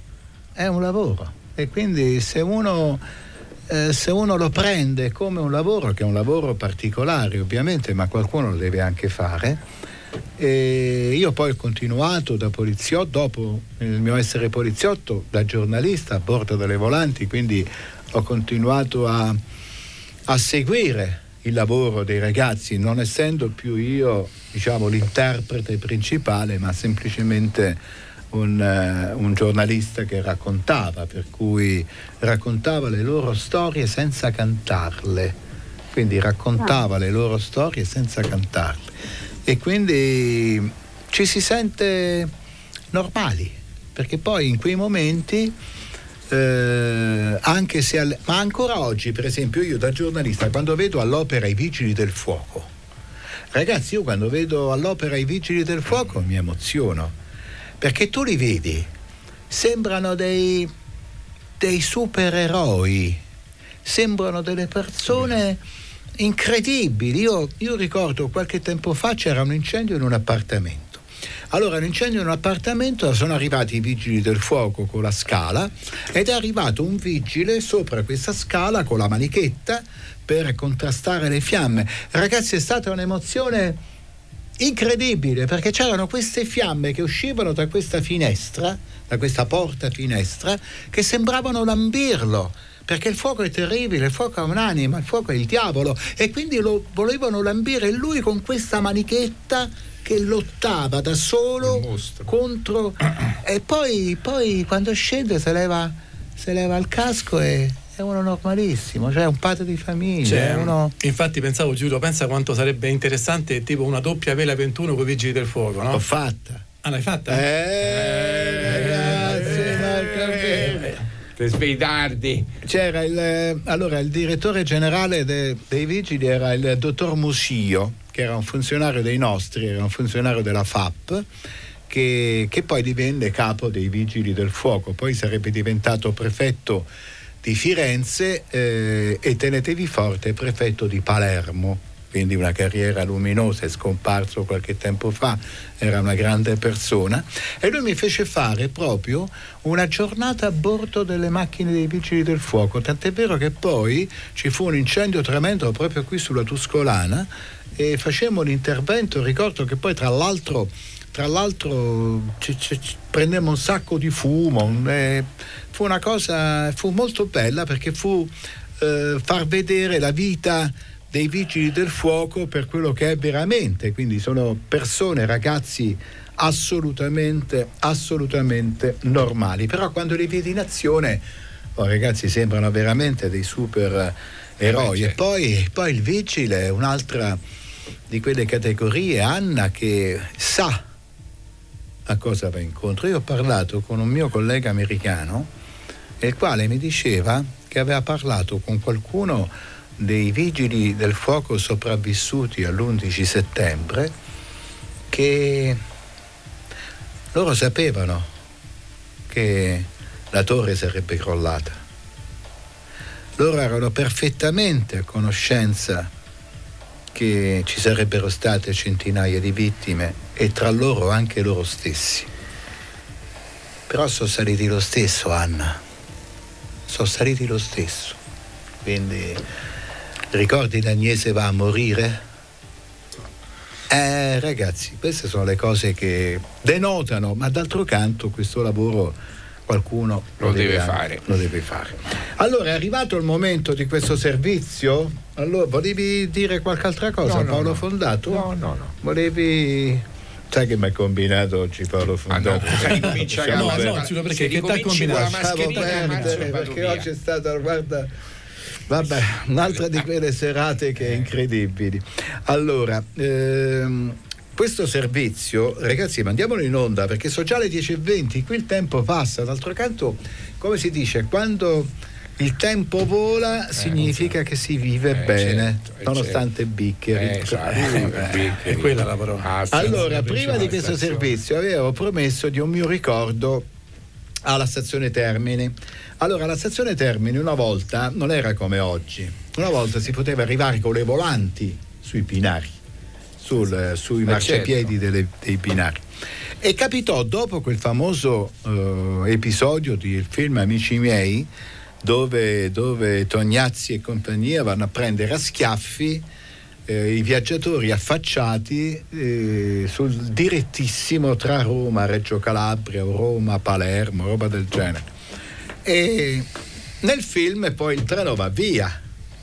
e quindi se uno lo prende come un lavoro, che è un lavoro particolare ovviamente, ma qualcuno lo deve anche fare. E io poi ho continuato da poliziotto, dopo il mio essere poliziotto, da giornalista a bordo delle volanti, quindi ho continuato a seguire il lavoro dei ragazzi, non essendo più io, diciamo, l'interprete principale, ma semplicemente un giornalista che raccontava, per cui raccontava le loro storie senza cantarle, quindi raccontava le loro storie senza cantarle, e quindi ci si sente normali, perché poi in quei momenti anche se ma ancora oggi, per esempio, io da giornalista, quando vedo all'opera i Vigili del Fuoco, ragazzi, io quando vedo all'opera i Vigili del Fuoco mi emoziono, perché tu li vedi, sembrano dei supereroi, sembrano delle persone incredibili. Io ricordo qualche tempo fa c'era un incendio in un appartamento. Allora, l'incendio in un appartamento, sono arrivati i vigili del fuoco con la scala ed è arrivato un vigile sopra questa scala con la manichetta per contrastare le fiamme. Ragazzi, è stata un'emozione incredibile, perché c'erano queste fiamme che uscivano da questa finestra, da questa porta finestra, che sembravano lambirlo, perché il fuoco è terribile, il fuoco ha un'anima, il fuoco è il diavolo, e quindi lo volevano lambire, e lui con questa manichetta che lottava da solo contro, e poi quando scende se leva il casco e è uno normalissimo, cioè un padre di famiglia, Infatti pensavo, Giulio, pensa quanto sarebbe interessante tipo una doppia vela 21 con i vigili del fuoco, no? L'ho fatta. Ah, l'hai fatta? Ragazzi, per sveitardi. C'era il direttore generale dei vigili era il dottor Musio, che era un funzionario dei nostri, era un funzionario della FAP, che poi divenne capo dei Vigili del Fuoco, poi sarebbe diventato prefetto di Firenze e tenetevi forte, prefetto di Palermo. quindi una carriera luminosa, è scomparso qualche tempo fa, era una grande persona, e lui mi fece fare proprio una giornata a bordo delle macchine dei vigili del fuoco, tant'è vero che poi ci fu un incendio tremendo proprio qui sulla Tuscolana e facemmo l'intervento. Ricordo che poi tra l'altro prendemmo un sacco di fumo, fu una cosa, fu molto bella, perché fu far vedere la vita dei vigili del fuoco per quello che è veramente, quindi sono persone, ragazzi assolutamente normali, però quando li vedi in azione, ragazzi, sembrano veramente dei super eroi. E poi il vigile è un'altra di quelle categorie, Anna, che sa a cosa va incontro. Io ho parlato con un mio collega americano, il quale mi diceva che aveva parlato con qualcuno dei vigili del fuoco sopravvissuti all'11 settembre, che loro sapevano che la torre sarebbe crollata. Loro erano perfettamente a conoscenza che ci sarebbero state centinaia di vittime, e tra loro anche loro stessi. Però sono saliti lo stesso, Anna. Sono saliti lo stesso. Quindi ricordi l'Agnese va a morire? Ragazzi, queste sono le cose che denotano, ma d'altro canto questo lavoro qualcuno lo deve fare. Allora, è arrivato il momento di questo servizio. Allora, volevi dire qualche altra cosa, Paolo Fondato? No. Volevi... Sai che mi ha combinato oggi Paolo Fondato? Perché che t'ha combinato? Perché oggi è stata, guarda, vabbè, un'altra di quelle serate che è incredibili. Allora, questo servizio, ragazzi, mandiamolo in onda, perché sono già le 10:20, qui il tempo passa. D'altro canto, come si dice, quando il tempo vola significa che si vive bene, nonostante bicchieri. È quella la parola. Allora, prima di questo servizio avevo promesso di un mio ricordo alla stazione Termini. Allora, la stazione Termini una volta non era come oggi. Una volta si poteva arrivare con le volanti sui binari, sui marciapiedi dei binari. E capitò, dopo quel famoso episodio del film Amici miei, dove Tognazzi e compagnia vanno a prendere a schiaffi i viaggiatori affacciati sul direttissimo tra Roma, Reggio Calabria o Roma, Palermo, roba del genere. E nel film poi il treno va via.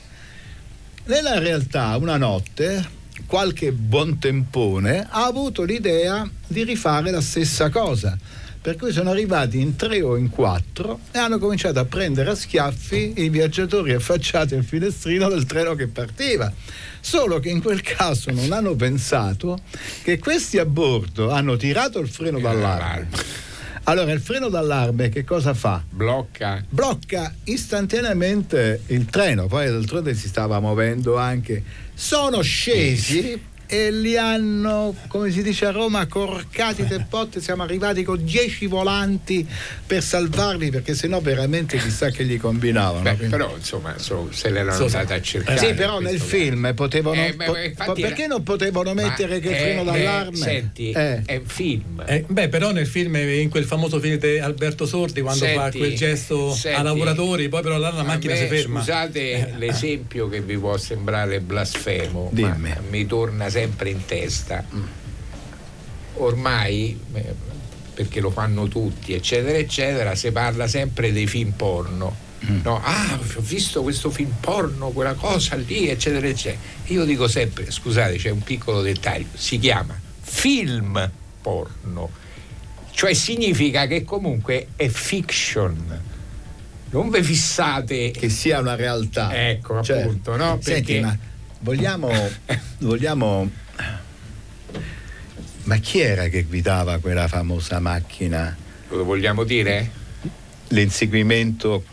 Nella realtà, una notte qualche buontempone ha avuto l'idea di rifare la stessa cosa, per cui sono arrivati in 3 o in 4 e hanno cominciato a prendere a schiaffi i viaggiatori affacciati al finestrino del treno che partiva. Solo che in quel caso non hanno pensato che questi a bordo hanno tirato il freno d'allarme. Allora, il freno d'allarme che cosa fa? Blocca istantaneamente il treno, poi d'altronde si stava muovendo anche. Sono scesi e li hanno, come si dice a Roma, corcati del botte. Siamo arrivati con 10 volanti per salvarli, perché sennò veramente chissà che gli combinavano. Però insomma se l'erano andata a cercare. Sì, però nel film potevano perché non potevano mettere che il freno d'allarme? Senti, è un film. Però nel film, in quel famoso film di Alberto Sordi, quando fa quel gesto ai lavoratori, poi però la macchina si ferma. Scusate l'esempio che vi può sembrare blasfemo, ma mi torna sempre in testa. Ormai, perché lo fanno tutti, eccetera eccetera, si parla sempre dei film porno. No? Ho visto questo film porno, quella cosa lì, eccetera eccetera. Io dico sempre, scusate, c'è un piccolo dettaglio, si chiama film porno, cioè significa che comunque è fiction. Non vi fissate che sia una realtà. Ecco, appunto, no? Senti, ma vogliamo ma chi era che guidava quella famosa macchina? Lo vogliamo dire? L'inseguimento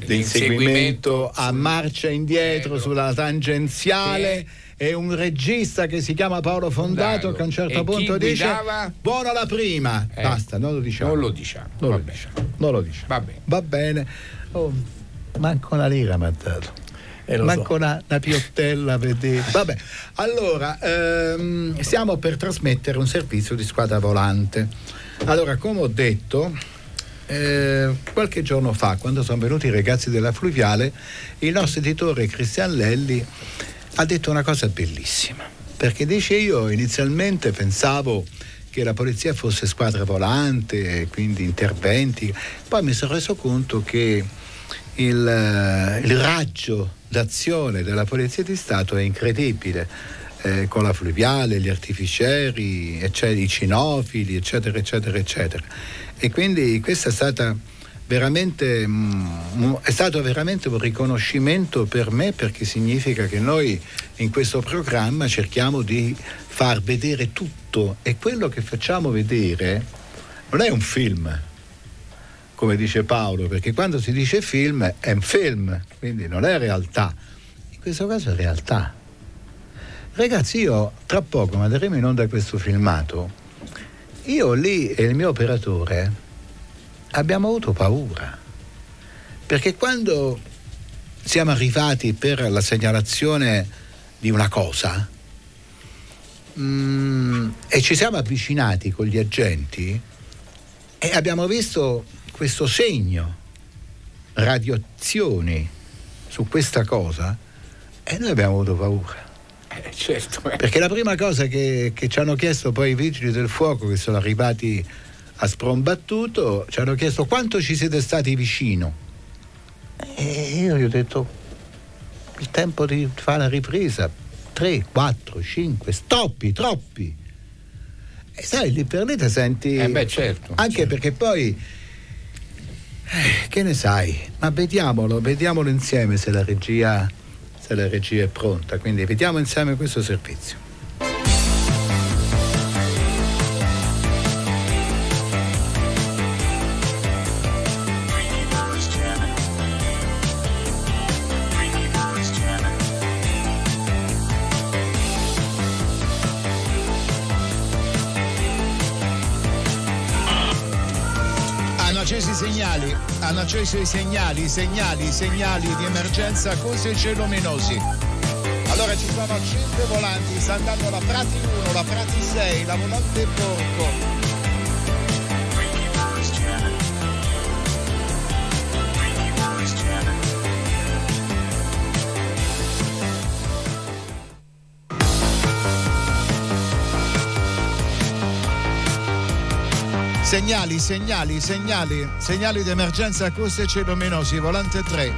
a marcia indietro sulla tangenziale, e un regista che si chiama Paolo Fondato che a un certo punto dice buona la prima. Basta, non lo diciamo. Non lo diciamo. Va bene. Va bene. Manco una lira mi ha dato. manco una piottella per dire. Vabbè, allora stiamo per trasmettere un servizio di squadra volante. Allora, come ho detto, qualche giorno fa, quando sono venuti i ragazzi della Fluviale, il nostro editore Cristian Lelli ha detto una cosa bellissima, perché dice: io inizialmente pensavo che la polizia fosse squadra volante, quindi interventi, poi mi sono reso conto che il raggio d'azione della Polizia di Stato è incredibile, con la Fluviale, gli artificieri, i cinofili, eccetera, eccetera, eccetera. E quindi questo è stato veramente un riconoscimento per me, perché significa che noi in questo programma cerchiamo di far vedere tutto, e quello che facciamo vedere non è un film, come dice Paolo, perché quando si dice film è un film, quindi non è realtà. In questo caso è realtà. Ragazzi, io tra poco manderemo in onda questo filmato. Io lì e il mio operatore abbiamo avuto paura, perché quando siamo arrivati per la segnalazione di una cosa e ci siamo avvicinati con gli agenti e abbiamo visto questo segno, radiazioni su questa cosa, e noi abbiamo avuto paura. Certo. Perché la prima cosa che ci hanno chiesto poi i vigili del fuoco, che sono arrivati a sprombattuto, ci hanno chiesto quanto ci siete stati vicino, e io gli ho detto: il tempo di fare la ripresa 3, 4, 5, troppi. E sai, lì per lì ti senti certo, anche certo. Perché poi che ne sai, ma vediamolo insieme se la regia è pronta, quindi vediamo insieme questo servizio. Hanno acceso i segnali di emergenza acustici e luminosi. Allora ci sono 5 volanti, sta andando la Prati 1, la Prati 6, la volante Porco. Segnali di emergenza acustici e luminosi, volante 3,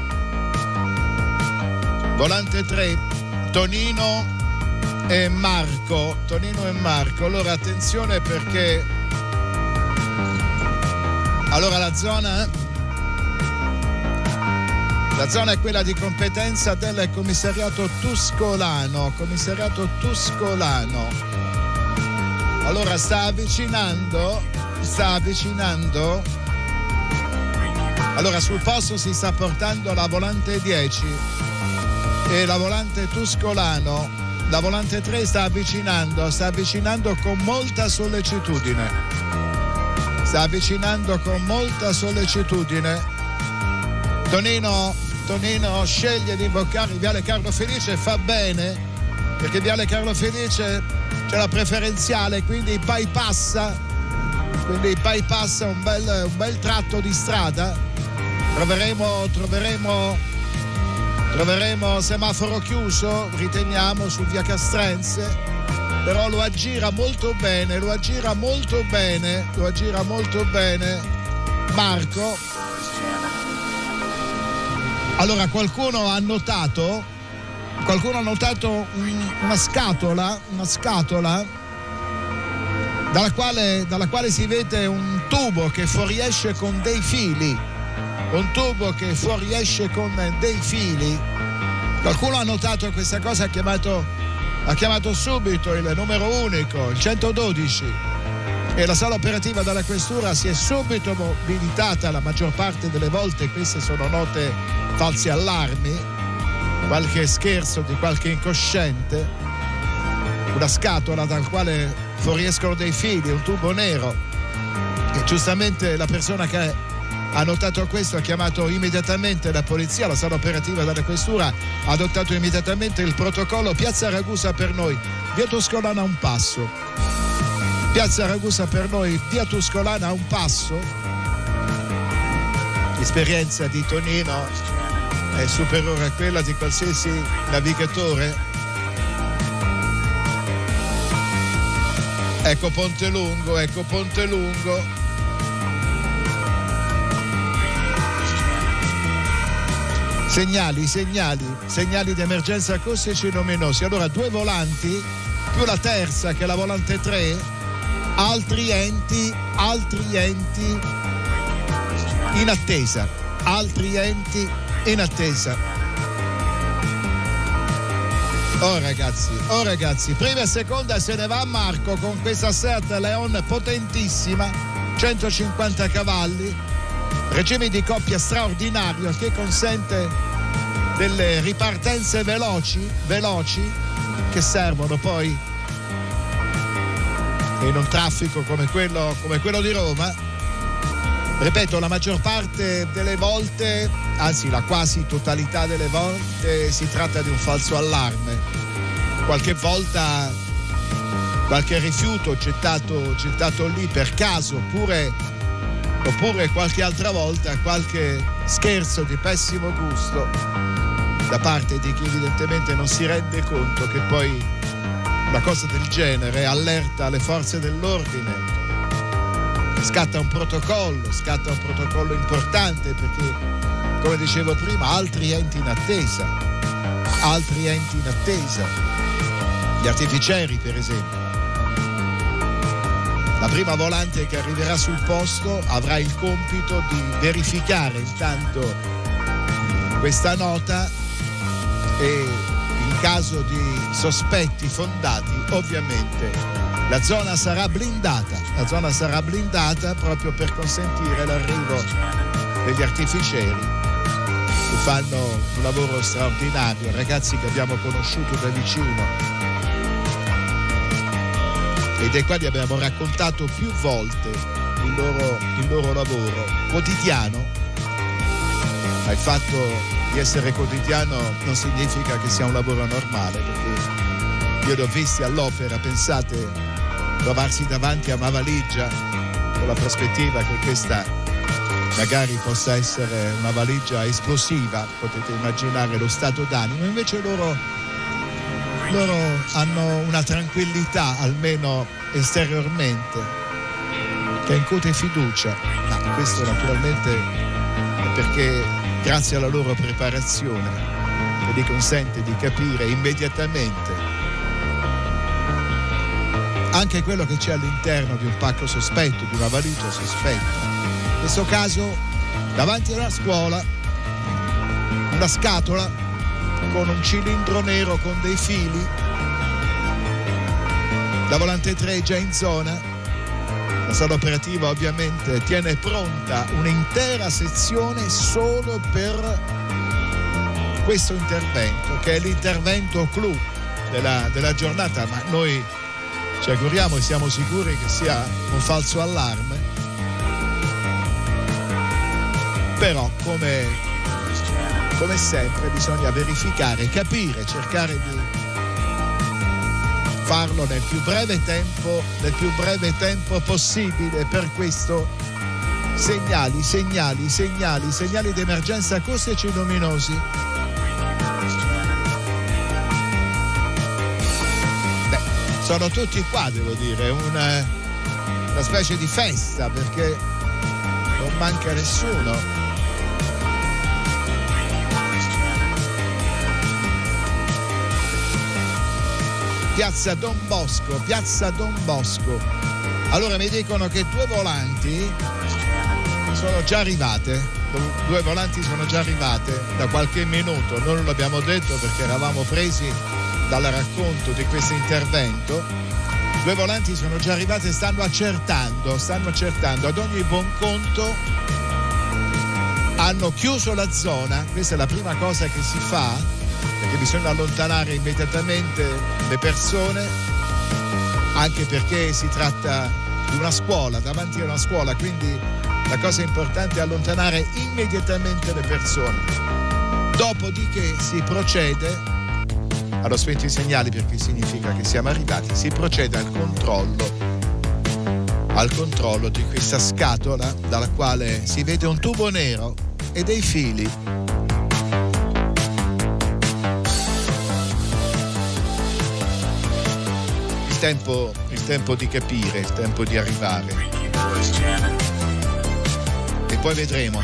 Tonino e Marco. Allora attenzione, perché allora la zona è quella di competenza del commissariato Tuscolano. Allora sta avvicinando. Allora sul posto si sta portando la volante 10 e la volante Tuscolano. La volante 3 sta avvicinando con molta sollecitudine. Tonino sceglie di imboccare Viale Carlo Felice, fa bene, perché Viale Carlo Felice c'è la preferenziale, quindi bypassa un bel tratto di strada. Troveremo semaforo chiuso, riteniamo, su via Castrense, però lo aggira molto bene Marco. Allora qualcuno ha notato una scatola dalla quale si vede un tubo che fuoriesce con dei fili. Qualcuno ha notato questa cosa, ha chiamato subito il numero unico, il 112, e la sala operativa della questura si è subito mobilitata. La maggior parte delle volte queste sono note falsi allarmi, qualche scherzo di qualche incosciente, una scatola dal quale fuoriescono dei fili, un tubo nero, e giustamente la persona che ha notato questo, ha chiamato immediatamente la polizia, la sala operativa della questura ha adottato immediatamente il protocollo. Piazza Ragusa per noi, via Tuscolana a un passo. Piazza Ragusa per noi, via Tuscolana a un passo. L'esperienza di Tonino è superiore a quella di qualsiasi navigatore. Ecco Ponte Lungo, ecco Ponte Lungo. Segnali di emergenza acustici e luminosi. Allora 2 volanti più la terza che è la volante 3, altri enti in attesa. Oh ragazzi, prima e seconda se ne va Marco con questa Seat Leon potentissima, 150 cavalli, regime di coppia straordinario che consente delle ripartenze veloci che servono poi in un traffico come quello di Roma. Ripeto, la maggior parte delle volte, anzi la quasi totalità delle volte, si tratta di un falso allarme. Qualche volta qualche rifiuto gettato lì per caso, oppure qualche altra volta qualche scherzo di pessimo gusto da parte di chi evidentemente non si rende conto che poi una cosa del genere allerta le forze dell'ordine, scatta un protocollo importante, perché come dicevo prima altri enti in attesa, gli artificieri per esempio. La prima volante che arriverà sul posto avrà il compito di verificare intanto questa nota e in caso di sospetti fondati ovviamente la zona sarà blindata proprio per consentire l'arrivo degli artificieri che fanno un lavoro straordinario, ragazzi che abbiamo conosciuto da vicino e dei quali abbiamo raccontato più volte il loro lavoro quotidiano. Ma il fatto di essere quotidiano non significa che sia un lavoro normale, perché io li ho visti all'opera, pensate, trovarsi davanti a una valigia con la prospettiva che questa magari possa essere una valigia esplosiva, potete immaginare lo stato d'animo. Invece loro hanno una tranquillità, almeno esteriormente, che incute fiducia, ma questo naturalmente è perché grazie alla loro preparazione che gli consente di capire immediatamente anche quello che c'è all'interno di un pacco sospetto, di una valigia sospetta. In questo caso davanti a una scuola, una scatola con un cilindro nero con dei fili, la volante 3 è già in zona. La sala operativa ovviamente tiene pronta un'intera sezione solo per questo intervento, che è l'intervento clou della giornata, ma noi ci auguriamo e siamo sicuri che sia un falso allarme. Però come sempre bisogna verificare, capire, cercare di farlo nel più breve tempo possibile. Per questo segnali di emergenza acustici e luminosi. Sono tutti qua, devo dire, una specie di festa, perché non manca nessuno. Piazza Don Bosco. Allora mi dicono che 2 volanti sono già arrivate. 2 volanti sono già arrivate da qualche minuto. Noi non l'abbiamo detto perché eravamo presi dal racconto di questo intervento. 2 volanti sono già arrivate e stanno accertando. Ad ogni buon conto hanno chiuso la zona. Questa è la prima cosa che si fa, perché bisogna allontanare immediatamente le persone, anche perché si tratta di una scuola, davanti a una scuola, quindi La cosa importante è allontanare immediatamente le persone. Dopodiché si procede, hanno spento i segnali perché significa che siamo arrivati, si procede al controllo di questa scatola dalla quale si vede un tubo nero e dei fili. Il tempo di capire, il tempo di arrivare. E poi vedremo.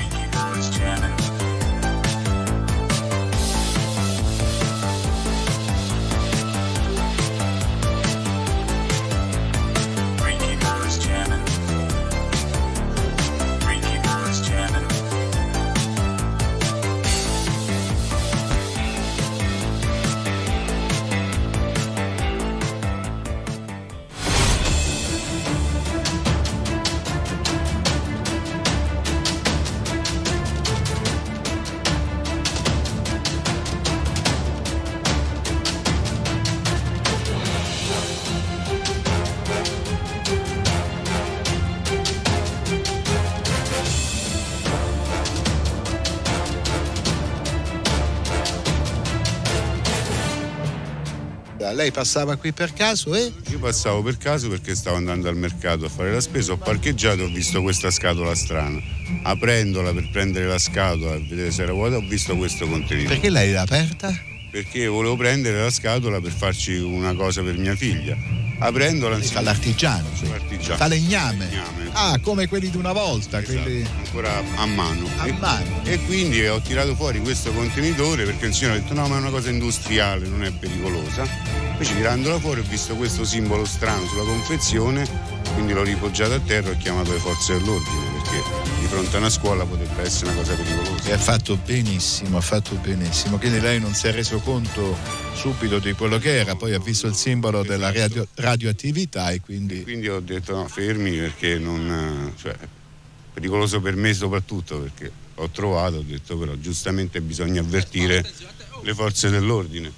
Lei passava qui per caso e? Io passavo per caso perché stavo andando al mercato a fare la spesa, ho parcheggiato e ho visto questa scatola strana. Aprendola per prendere la scatola e vedere se era vuota, ho visto questo contenitore. Perché lei l'ha aperta? Perché volevo prendere la scatola per farci una cosa per mia figlia. Aprendola fa l'artigiano, cioè. Fa legname. Ah, come quelli di una volta, esatto, quelli ancora a mano. mano. E quindi ho tirato fuori questo contenitore perché il signore ha detto no, ma è una cosa industriale, non è pericolosa. Invece tirandola fuori ho visto questo simbolo strano sulla confezione, quindi l'ho ripoggiato a terra e ho chiamato le forze dell'ordine perché di fronte a una scuola potrebbe essere una cosa pericolosa. E ha fatto benissimo. Quindi lei non si è reso conto subito di quello che era, poi ha visto il simbolo della radioattività e quindi ho detto no, fermi perché non, cioè, pericoloso per me soprattutto perché ho detto però giustamente bisogna avvertire le forze dell'ordine.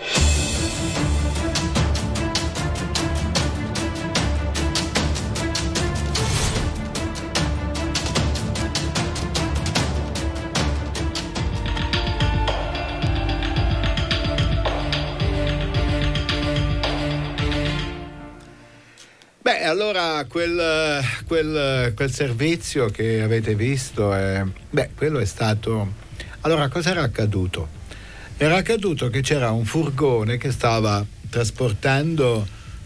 Beh, allora quel servizio che avete visto, quello è stato... Allora, cosa era accaduto? Era accaduto che c'era un furgone che stava trasportando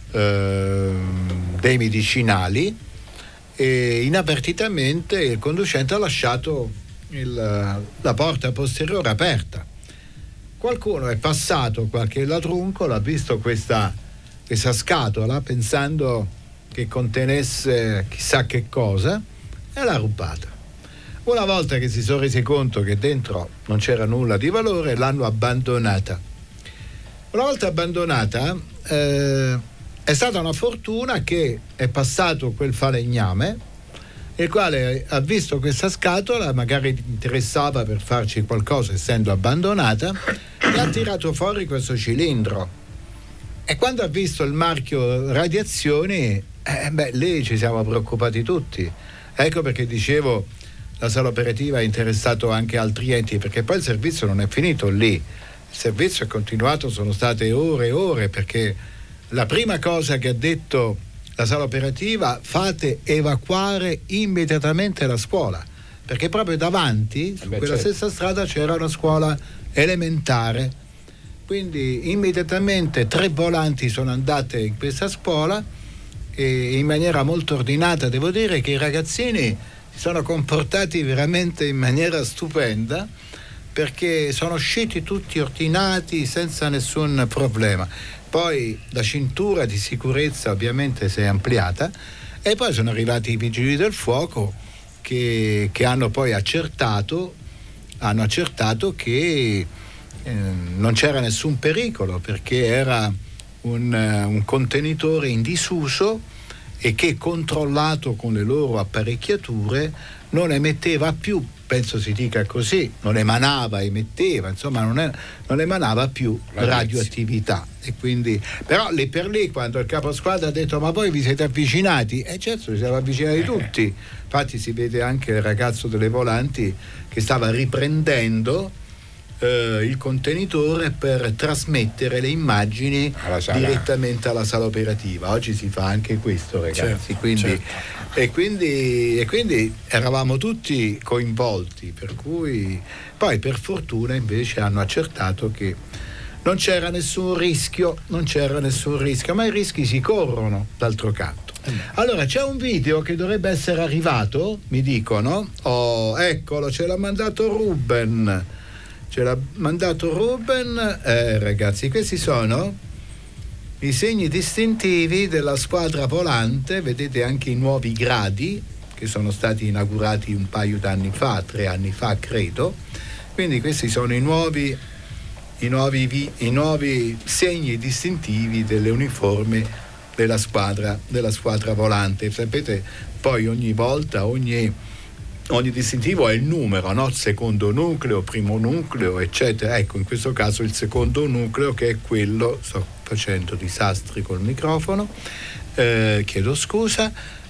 dei medicinali e inavvertitamente il conducente ha lasciato la porta posteriore aperta. Qualcuno è passato, qualche ladrunco, l'ha visto questa scatola pensando che contenesse chissà che cosa e l'ha rubata. Una volta che si sono resi conto che dentro non c'era nulla di valore, l'hanno abbandonata. Una volta abbandonata è stata una fortuna che è passato quel falegname, il quale ha visto questa scatola, magari interessava per farci qualcosa essendo abbandonata, e ha tirato fuori questo cilindro. E quando ha visto il marchio radiazioni, lì ci siamo preoccupati tutti. Ecco perché dicevo, la sala operativa ha interessato anche altri enti, perché poi il servizio non è finito lì. Il servizio è continuato, sono state ore e ore, perché la prima cosa che ha detto la sala operativa: fate evacuare immediatamente la scuola, perché proprio davanti, su quella stessa strada, c'era una scuola elementare. Quindi immediatamente 3 volanti sono andate in questa scuola e in maniera molto ordinata. Devo dire che i ragazzini si sono comportati veramente in maniera stupenda, perché sono usciti tutti ordinati senza nessun problema. Poi la cintura di sicurezza ovviamente si è ampliata e poi sono arrivati i vigili del fuoco che hanno poi accertato che non c'era nessun pericolo, perché era un contenitore in disuso e che, controllato con le loro apparecchiature, non emetteva più, penso si dica così, non emanava, emetteva, insomma non emanava più radioattività. E quindi, però lì per lì, quando il capo squadra ha detto: ma voi vi siete avvicinati? Certo, ci siamo avvicinati tutti, infatti si vede anche il ragazzo delle volanti che stava riprendendo il contenitore per trasmettere le immagini direttamente alla sala operativa. Oggi si fa anche questo, ragazzi, e quindi eravamo tutti coinvolti, per cui poi per fortuna invece hanno accertato che non c'era nessun rischio, ma i rischi si corrono d'altro canto. Allora c'è un video che dovrebbe essere arrivato, mi dicono. Eccolo, ce l'ha mandato Ruben. Ragazzi, questi sono i segni distintivi della squadra volante. Vedete anche i nuovi gradi che sono stati inaugurati un paio d'anni fa, 3 anni fa credo. Quindi questi sono i nuovi segni distintivi delle uniformi della squadra volante. Sapete, poi ogni volta ogni distintivo è il numero, no? Secondo nucleo, primo nucleo, eccetera. Ecco, in questo caso il secondo nucleo, che è quello, sto facendo disastri col microfono, chiedo scusa,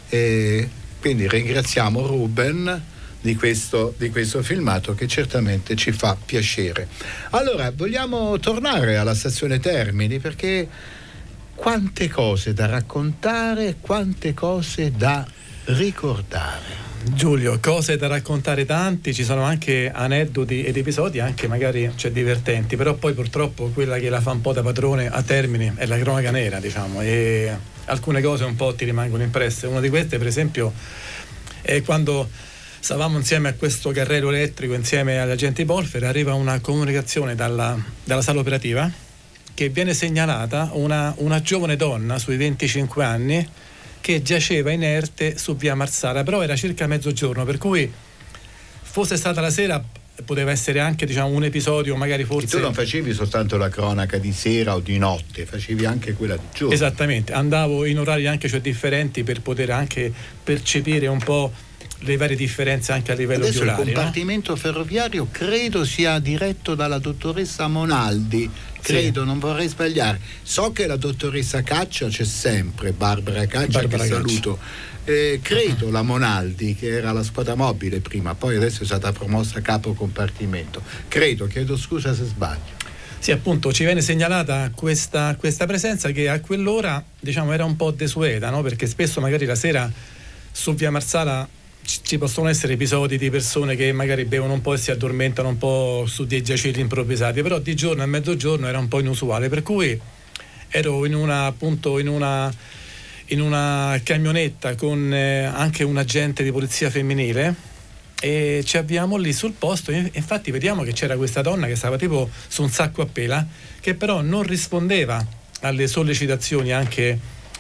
quindi ringraziamo Ruben di questo filmato che certamente ci fa piacere. Allora, vogliamo tornare alla stazione Termini, perché quante cose da raccontare, quante cose da ricordare. Giulio, cose da raccontare tanti, ci sono anche aneddoti ed episodi anche magari divertenti, però poi purtroppo quella che la fa un po' da padrone a Termini è la cronaca nera, diciamo, e alcune cose un po' ti rimangono impresse. Una di queste, per esempio, è quando stavamo insieme a questo carrello elettrico insieme agli agenti Polfer, arriva una comunicazione dalla sala operativa che viene segnalata una giovane donna sui 25 anni che giaceva inerte su via Marsala, però era circa mezzogiorno, per cui fosse stata la sera poteva essere anche, diciamo, un episodio magari forse. E tu non facevi soltanto la cronaca di sera o di notte, facevi anche quella di giorno. Esattamente, andavo in orari anche differenti per poter anche percepire un po' le varie differenze anche a livello adesso di orari. Il compartimento ferroviario credo sia diretto dalla dottoressa Monaldi, credo, sì. Non vorrei sbagliare. So che la dottoressa Caccia c'è sempre, Barbara Caccia, che saluto. Credo la Monaldi, che era la squadra mobile prima, poi adesso è stata promossa capo compartimento. Chiedo scusa se sbaglio. Sì, appunto, ci viene segnalata questa presenza che a quell'ora, diciamo, era un po' desueta, no? Perché spesso magari la sera su via Marsala ci possono essere episodi di persone che magari bevono un po' e si addormentano un po' su dei giaciglii improvvisati, però di giorno a mezzogiorno era un po' inusuale, per cui ero in una camionetta con anche un agente di polizia femminile e ci avviamo lì sul posto e infatti vediamo che c'era questa donna che stava tipo su un sacco a pela, che però non rispondeva alle sollecitazioni anche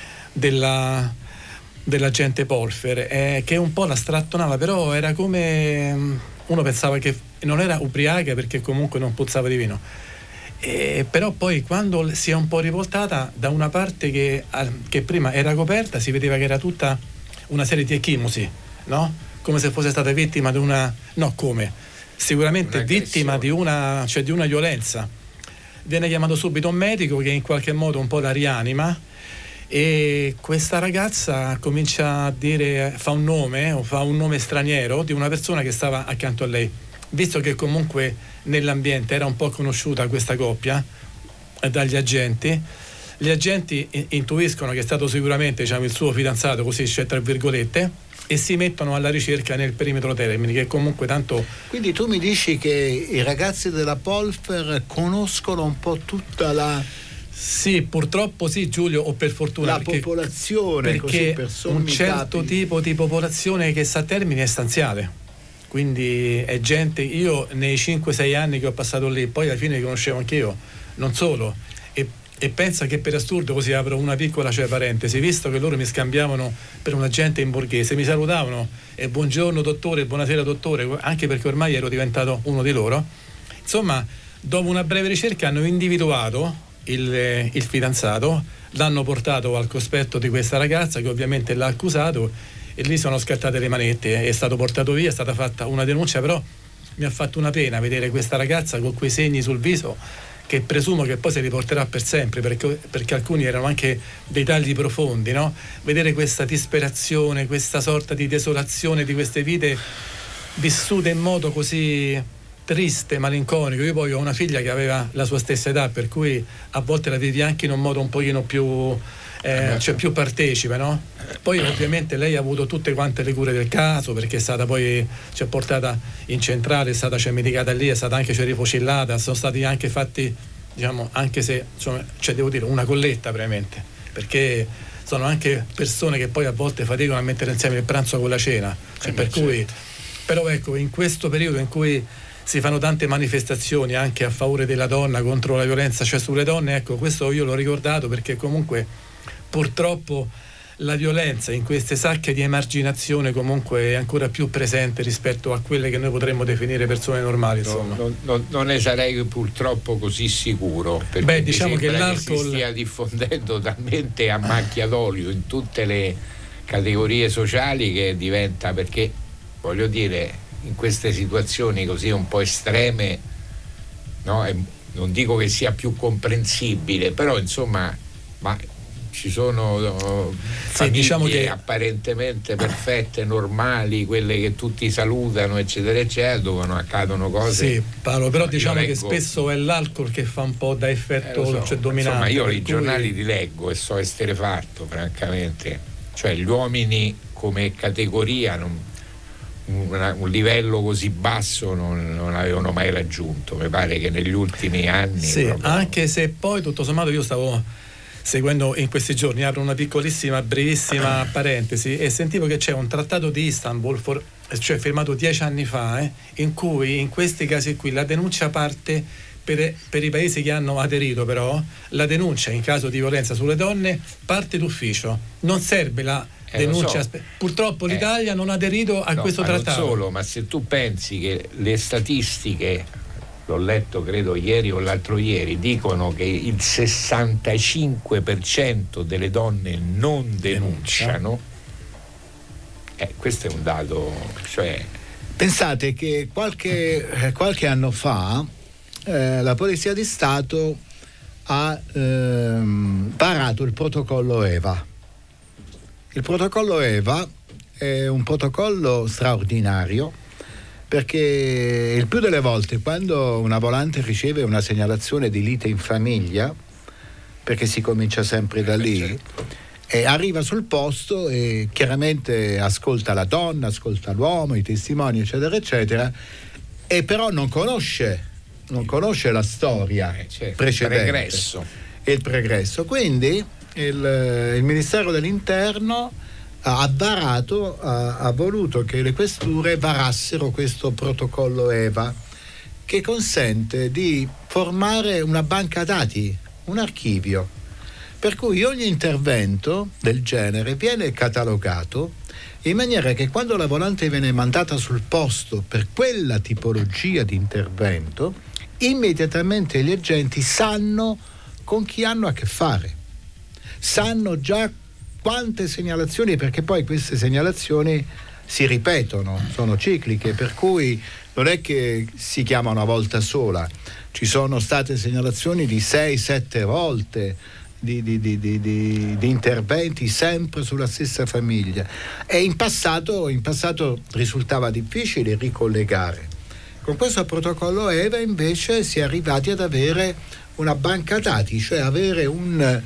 dell'agente Polfer, che un po' la strattonava, però era come uno pensava che non era ubriaca perché comunque non puzzava di vino, però poi quando si è un po' rivoltata da una parte che prima era coperta, si vedeva che era tutta una serie di ecchimosi, no? Come se fosse stata vittima di sicuramente vittima di una violenza. Viene chiamato subito un medico che in qualche modo un po' la rianima e questa ragazza comincia a dire, fa un nome straniero di una persona che stava accanto a lei, visto che comunque nell'ambiente era un po' conosciuta questa coppia dagli agenti. Gli agenti intuiscono che è stato sicuramente, diciamo, il suo fidanzato, così c'è tra virgolette, e si mettono alla ricerca nel perimetro Termini, che comunque tanto. Quindi tu mi dici che i ragazzi della Polfer conoscono un po' tutta la. Sì, purtroppo sì, Giulio, o per fortuna. La popolazione, perché così un certo tipo di popolazione che sta a Termini è stanziale, quindi è gente. Io nei 5-6 anni che ho passato lì, poi alla fine li conoscevo anch'io, non solo, e pensa che per assurdo, così apro una piccola parentesi, visto che loro mi scambiavano per un agente in borghese, mi salutavano e buongiorno dottore, buonasera dottore, anche perché ormai ero diventato uno di loro. Insomma, dopo una breve ricerca hanno individuato il fidanzato, l'hanno portato al cospetto di questa ragazza che ovviamente l'ha accusato e lì sono scattate le manette, è stato portato via, è stata fatta una denuncia, però mi ha fatto una pena vedere questa ragazza con quei segni sul viso che presumo che poi si riporterà per sempre, perché alcuni erano anche dei tagli profondi, no? Vedere questa disperazione, questa sorta di desolazione di queste vite vissute in modo così triste, malinconico. Io poi ho una figlia che aveva la sua stessa età, per cui a volte la vivi anche in un modo un pochino più cioè più partecipe, no? Poi ovviamente lei ha avuto tutte quante le cure del caso, perché è stata poi portata in centrale, è stata medicata lì, è stata anche rifocillata, sono stati anche fatti, diciamo, anche se insomma, devo dire una colletta veramente, perché sono anche persone che poi a volte faticano a mettere insieme il pranzo con la cena, per cui, però ecco, in questo periodo in cui si fanno tante manifestazioni anche a favore della donna, contro la violenza sulle donne, ecco, questo io l'ho ricordato, perché comunque purtroppo la violenza in queste sacche di emarginazione comunque è ancora più presente rispetto a quelle che noi potremmo definire persone normali. Non ne sarei purtroppo così sicuro, perché diciamo che l'alcol si stia diffondendo talmente a macchia d'olio in tutte le categorie sociali che diventa, perché voglio dire, in queste situazioni così un po' estreme, no? Non dico che sia più comprensibile, però insomma, ma ci sono famiglie, diciamo, che apparentemente perfette, normali, quelle che tutti salutano, eccetera eccetera, dove accadono cose. Sì, Paolo, però diciamo che spesso è l'alcol che fa un po' da effetto dominante. Insomma, io i giornali li leggo e so esterrefatto, francamente. Cioè gli uomini come categoria un livello così basso non avevano mai raggiunto. Mi pare che negli ultimi anni anche se poi tutto sommato io stavo seguendo in questi giorni, apro una piccolissima, brevissima parentesi, e sentivo che c'è un trattato di Istanbul, firmato 10 anni fa, in cui in questi casi qui la denuncia parte per i paesi che hanno aderito, però la denuncia in caso di violenza sulle donne parte d'ufficio, non serve la denuncia. Purtroppo l'Italia non ha aderito a questo trattato. Non solo, ma se tu pensi che le statistiche, l'ho letto credo ieri o l'altro ieri, dicono che il 65% delle donne non denunciano, questo è un dato, Pensate che qualche anno fa la Polizia di Stato ha varato il protocollo EVA. Il protocollo EVA è un protocollo straordinario, perché il più delle volte quando una volante riceve una segnalazione di lite in famiglia, perché si comincia sempre da lì, e arriva sul posto e chiaramente ascolta la donna, ascolta l'uomo, i testimoni, eccetera eccetera, e però non conosce la storia precedente, il pregresso. Quindi il Ministero dell'Interno ha voluto che le questure varassero questo protocollo EVA, che consente di formare una banca dati, un archivio, per cui ogni intervento del genere viene catalogato in maniera che quando la volante viene mandata sul posto per quella tipologia di intervento, immediatamente gli agenti sanno con chi hanno a che fare, sanno già quante segnalazioni, perché poi queste segnalazioni si ripetono, sono cicliche, per cui non è che si chiama una volta sola, ci sono state segnalazioni di 6-7 volte di interventi sempre sulla stessa famiglia, e in passato risultava difficile ricollegare. Con questo protocollo EVA invece si è arrivati ad avere una banca dati, cioè avere un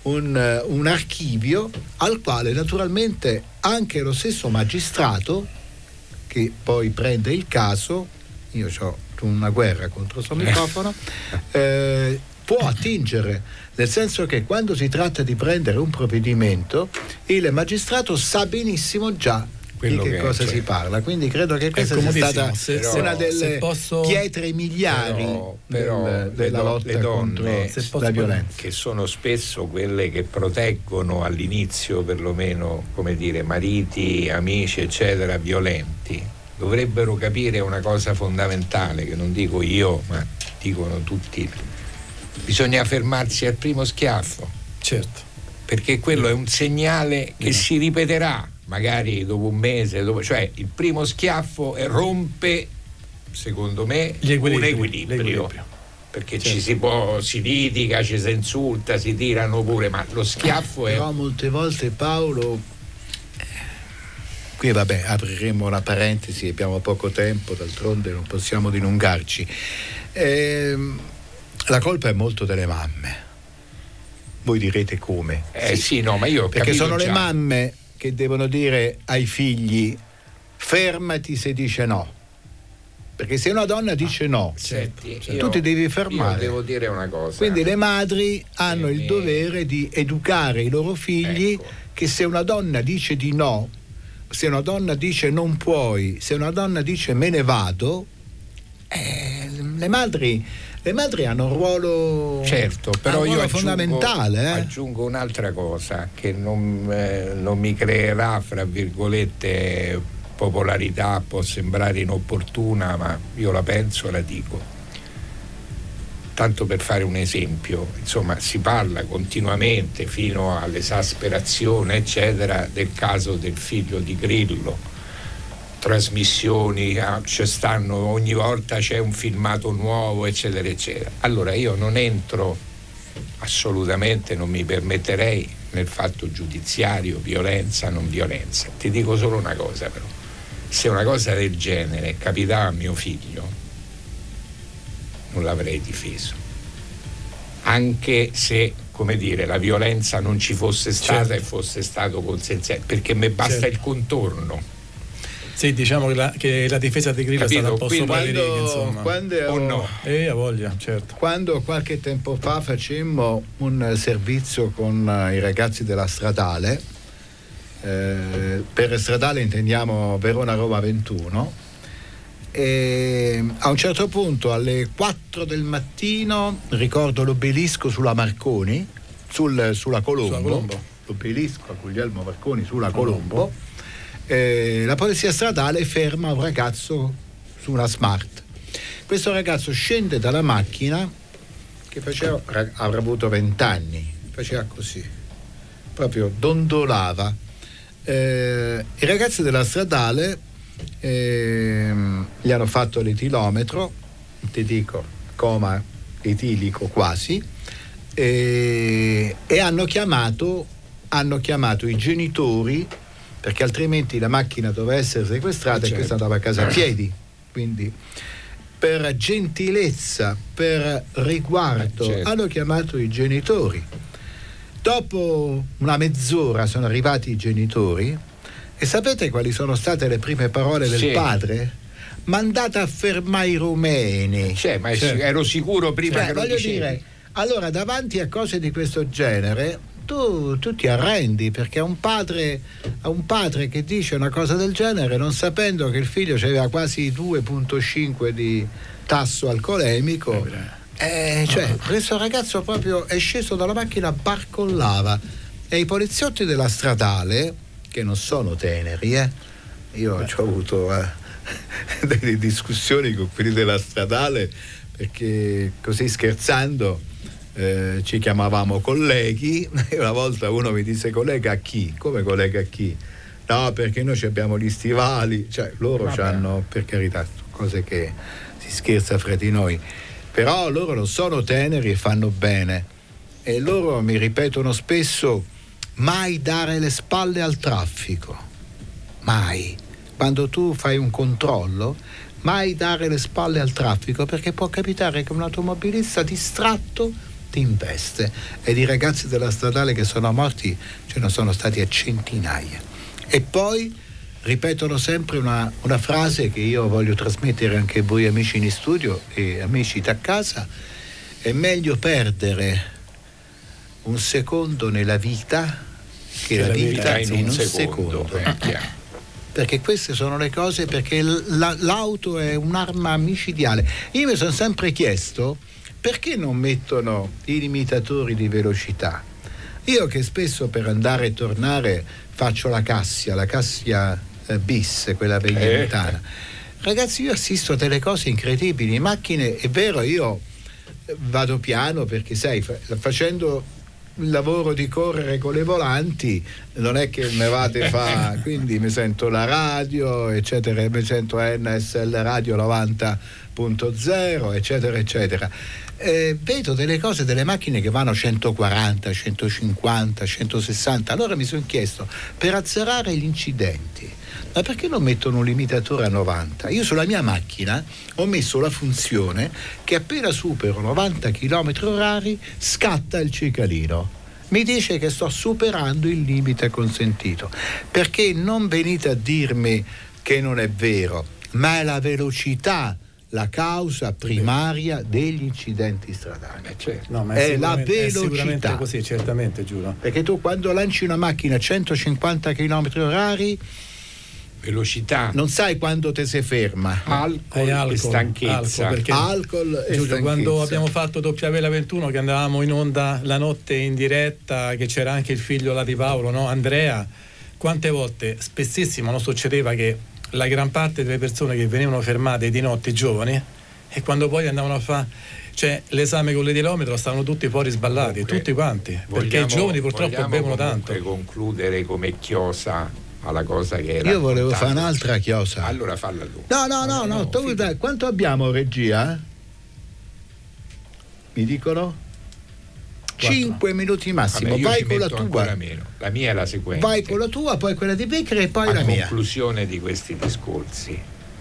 archivio al quale naturalmente anche lo stesso magistrato che poi prende il caso, io ho una guerra contro questo microfono, può attingere, nel senso che quando si tratta di prendere un provvedimento il magistrato sa benissimo già di che cosa si parla, quindi credo che questa sia stata una delle pietre miliari della lotta contro la violenza, che sono spesso quelle che proteggono all'inizio, perlomeno, come dire, mariti, amici eccetera violenti. Dovrebbero capire una cosa fondamentale, che non dico io ma dicono tutti: bisogna fermarsi al primo schiaffo, certo, perché quello è un segnale che si ripeterà magari dopo un mese, cioè il primo schiaffo rompe, secondo me, un equilibrio. perché si litiga, ci si insulta, si tirano pure, ma lo schiaffo è... Però molte volte, Paolo, qui vabbè, apriremo una parentesi, abbiamo poco tempo, d'altronde non possiamo dilungarci. La colpa è molto delle mamme. Voi direte come? Sì, no, ma io ho perché capito sono già. le mamme che devono dire ai figli: fermati se dice no. Perché se una donna dice no, senti, tu ti devi fermare. Io devo dire una cosa. Quindi le madri hanno il dovere di educare i loro figli, che se una donna dice di no, se una donna dice non puoi, se una donna dice me ne vado, le madri hanno un ruolo, certo, però io fondamentale. Aggiungo un'altra cosa che non mi creerà, fra virgolette, popolarità, può sembrare inopportuna, ma io la penso e la dico. Tanto per fare un esempio, insomma, si parla continuamente fino all'esasperazione, eccetera, del caso del figlio di Grillo. Trasmissioni, ci stanno, ogni volta c'è un filmato nuovo, eccetera, eccetera. Allora io non entro assolutamente, non mi permetterei nel fatto giudiziario, violenza, non violenza. Ti dico solo una cosa però. Se una cosa del genere capitava a mio figlio, non l'avrei difeso. Anche se, come dire, la violenza non ci fosse stata, certo, e fosse stato consenziente, perché mi basta, certo, il contorno. Sì, diciamo che la difesa di Grillo è stata un po' sopra le righe, insomma. O no? Ha voglia, certo. Quando qualche tempo fa facemmo un servizio con i ragazzi della Stradale, per Stradale intendiamo Verona-Roma 21, e a un certo punto alle 4 del mattino ricordo l'obelisco sulla Marconi, sulla Colombo, l'obelisco a Guglielmo Marconi sulla Colombo. La polizia stradale ferma un ragazzo su una Smart. Questo ragazzo scende dalla macchina, che avrà avuto 20 anni, faceva così, proprio dondolava. I ragazzi della stradale gli hanno fatto l'etilometro, ti dico coma etilico quasi, e hanno chiamato i genitori, perché altrimenti la macchina doveva essere sequestrata, certo, e questa andava a casa a piedi. Quindi per gentilezza, per riguardo, certo, hanno chiamato i genitori. Dopo una mezz'ora sono arrivati i genitori e sapete quali sono state le prime parole del padre? Mandate a fermare i rumeni. Ma ero sicuro prima che lo voglio dicevi. dire, allora davanti a cose di questo genere tu ti arrendi, perché a un padre che dice una cosa del genere, non sapendo che il figlio aveva quasi 2,5 di tasso alcolemico, questo ragazzo proprio è sceso dalla macchina, barcollava, e i poliziotti della stradale, che non sono teneri, io ho avuto delle discussioni con quelli della stradale, perché così scherzando ci chiamavamo colleghi, e una volta uno mi disse: collega a chi? Come collega a chi? No, perché noi abbiamo gli stivali, loro hanno, per carità, cose che si scherza fra di noi, però loro non sono teneri e fanno bene, e loro mi ripetono spesso: mai dare le spalle al traffico, mai. Quando tu fai un controllo, mai dare le spalle al traffico, perché può capitare che un automobilista distratto ti investe, e di ragazzi della stradale che sono morti ce ne sono stati a centinaia. E poi ripetono sempre una frase che io voglio trasmettere anche a voi amici in studio e amici da casa: è meglio perdere un secondo nella vita che la vita in un secondo. Perché queste sono le cose, perché l'auto è un'arma micidiale. Io mi sono sempre chiesto perché non mettono i limitatori di velocità. Io che spesso per andare e tornare faccio la Cassia bis, quella veglientana. Ragazzi, io assisto a delle cose incredibili, macchine, è vero, io vado piano perché sai, facendo il lavoro di correre con le volanti non è che me vate quindi mi sento la radio eccetera, mi sento NSL Radio 90 2.0, eccetera, eccetera. Vedo delle cose, delle macchine che vanno a 140, 150, 160. Allora mi sono chiesto, per azzerare gli incidenti, ma perché non mettono un limitatore a 90? Io sulla mia macchina ho messo la funzione che appena supero 90 km/h scatta il cicalino. Mi dice che sto superando il limite consentito. Perché non venite a dirmi che non è vero, ma è la velocità la causa primaria degli incidenti stradali. No, ma è la velocità. È sicuramente così, certamente, giuro. Perché tu quando lanci una macchina a 150 km/h velocità, non sai quando te si ferma. Alcol e stanchezza. Alcol e Giulio, quando abbiamo fatto WL 21, che andavamo in onda la notte in diretta, che c'era anche il figlio là di Paolo, no? Andrea, quante volte, spessissimo, non succedeva che la gran parte delle persone che venivano fermate di notte, giovani, e quando poi andavano a fare l'esame con l'etilometro stavano tutti fuori sballati. Comunque, tutti quanti, perché i giovani purtroppo bevono tanto. Concludere come chiosa alla cosa che era. Io volevo fare un'altra chiosa. Allora falla tu. No, quanto abbiamo, regia? Mi dicono 5 minuti massimo. Vabbè, vai con la tua. Meno. La mia è la seguente. Vai con la tua, poi quella di Becker e poi la mia. A conclusione di questi discorsi,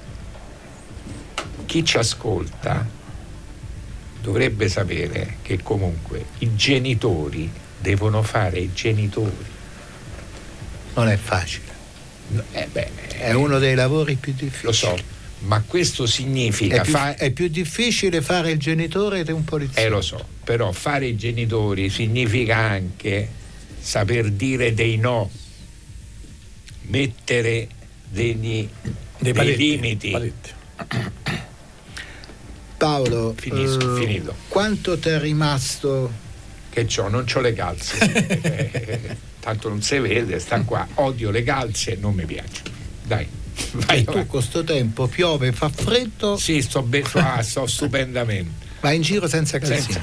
chi ci ascolta dovrebbe sapere che comunque i genitori devono fare i genitori. Non è facile. È uno dei lavori più difficili. Lo so, ma questo significa è più difficile fare il genitore di un poliziotto. Lo so, però fare i genitori significa anche saper dire dei no, mettere dei limiti. Paletti. Paolo, finito. Quanto ti è rimasto? Che non c'ho le calze. Tanto non si vede, sta qua. Odio le calze, non mi piace. Dai. Vai, tu con sto tempo piove, fa freddo? Sì, sto stupendamente. Vai in giro senza calzini.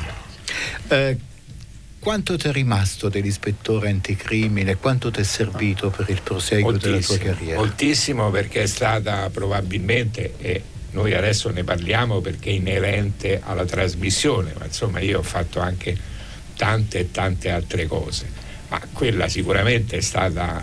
Quanto ti è rimasto dell'ispettore anticrimine? Quanto ti è servito per il proseguo della tua carriera? Moltissimo, perché è stata probabilmente, e noi adesso ne parliamo perché è inerente alla trasmissione, ma insomma io ho fatto anche tante altre cose, ma quella sicuramente è stata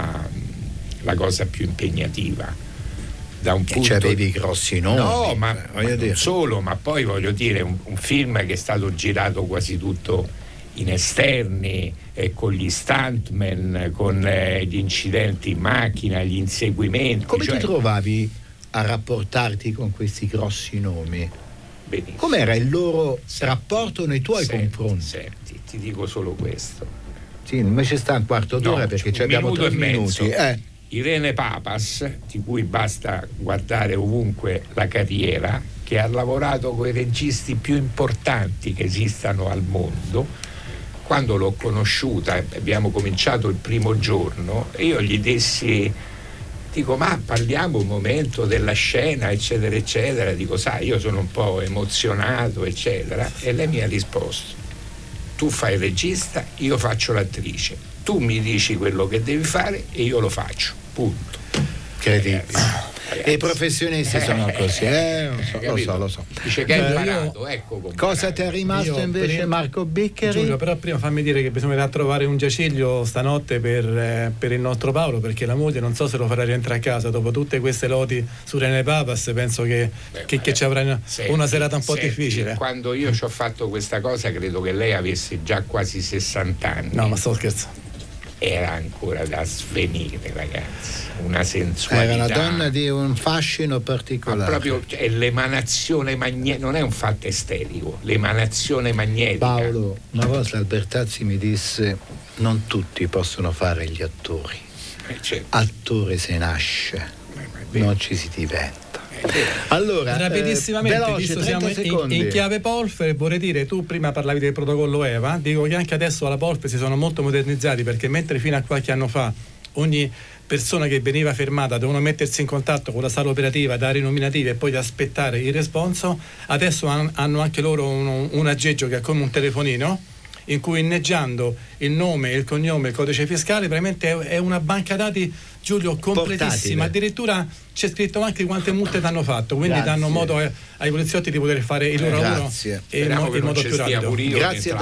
la cosa più impegnativa da un punto. C'avevi grossi nomi. No, ma non solo, ma poi voglio dire un film che è stato girato quasi tutto in esterni, con gli stuntman, con gli incidenti in macchina, gli inseguimenti. Come ti trovavi a rapportarti con questi grossi nomi? Benissimo. Com'era il loro rapporto nei tuoi confronti? Senti, ti dico solo questo. Sì, invece sta un quarto d'ora, perché abbiamo 3 minuti. Irene Papas, di cui basta guardare ovunque la carriera, che ha lavorato con i registi più importanti che esistano al mondo. Quando l'ho conosciuta, abbiamo cominciato il primo giorno, e io gli dico, ma parliamo un momento della scena, eccetera eccetera. Dico, sai, io sono un po' emozionato, eccetera, e lei mi ha risposto: tu fai il regista, io faccio l'attrice, tu mi dici quello che devi fare e io lo faccio, punto. Credibile. E i professionisti sono così, lo so. Dice che hai imparato, ecco. Cosa ti è rimasto invece, Marco Biccheri? Giulio, però prima fammi dire che bisognerà trovare un giaciglio stanotte per il nostro Paolo, perché la moglie non so se lo farà rientrare a casa dopo tutte queste lodi su Rene Papas. Penso che ci avrà una serata un po' difficile. Quando io ci ho fatto questa cosa, credo che lei avesse già quasi 60 anni. No, ma sto scherzando. Era ancora da svenire, ragazzi, una sensualità. Era una donna di un fascino particolare. Ma proprio è l'emanazione magnetica, non è un fatto estetico, l'emanazione magnetica. Paolo, una volta Albertazzi mi disse: non tutti possono fare gli attori. Certo. Attore se nasce, non ci si diventa. Allora, rapidissimamente, veloce, visto siamo in chiave Polfer, vorrei dire, tu prima parlavi del protocollo EVA, dico che anche adesso alla Polfer si sono molto modernizzati, perché mentre fino a qualche anno fa ogni persona che veniva fermata dovevano mettersi in contatto con la sala operativa, dare i nominativi e poi aspettare il responso, adesso hanno anche loro un aggeggio che è come un telefonino, in cui inneggiando il nome, il cognome, il codice fiscale, veramente è una banca dati, Giulio, completissima. Addirittura c'è scritto anche quante multe ti hanno fatto, quindi Grazie. danno modo ai poliziotti di poter fare il loro lavoro in modo più rapido. Grazie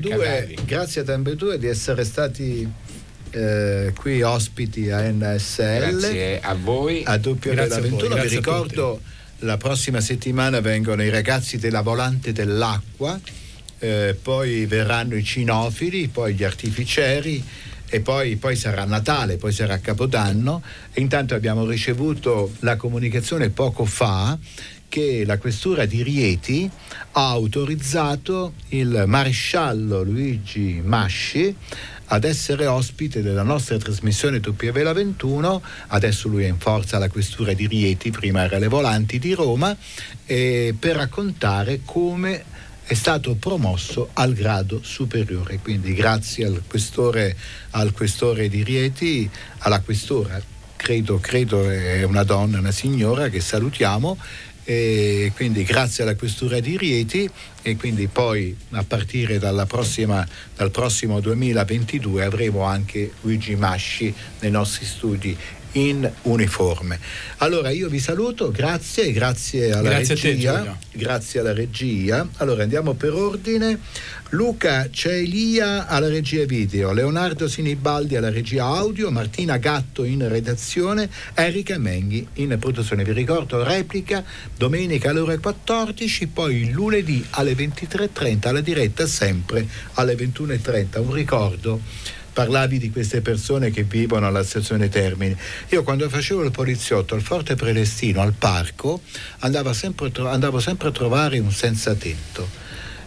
ad ambedue di essere stati qui ospiti a NSL. Grazie a voi. A Doppio della 21. Vi ricordo, la prossima settimana vengono i ragazzi della Volante dell'Acqua, poi verranno i cinofili, poi gli artificieri, e poi sarà Natale, poi sarà Capodanno. E intanto abbiamo ricevuto la comunicazione poco fa che la questura di Rieti ha autorizzato il maresciallo Luigi Masci ad essere ospite della nostra trasmissione Doppia Vela 21. Adesso lui è in forza alla questura di Rieti, prima era le Volanti di Roma, per raccontare come è stato promosso al grado superiore. Quindi grazie al questore di Rieti, alla questora, credo è una donna, una signora che salutiamo, e quindi grazie alla questura di Rieti. E quindi poi a partire dal prossimo 2022 avremo anche Luigi Masci nei nostri studi in uniforme. Allora io vi saluto, grazie alla regia. Grazie alla regia. Allora andiamo per ordine. Luca Celia alla regia video, Leonardo Sinibaldi alla regia audio, Martina Gatto in redazione, Erika Menghi in produzione. Vi ricordo, replica domenica alle ore 14, poi lunedì alle 23:30 la diretta, sempre alle 21:30. Un ricordo: parlavi di queste persone che vivono alla stazione Termini. Io quando facevo il poliziotto al Forte Prelestino, al parco, andavo sempre a trovare un senza tetto.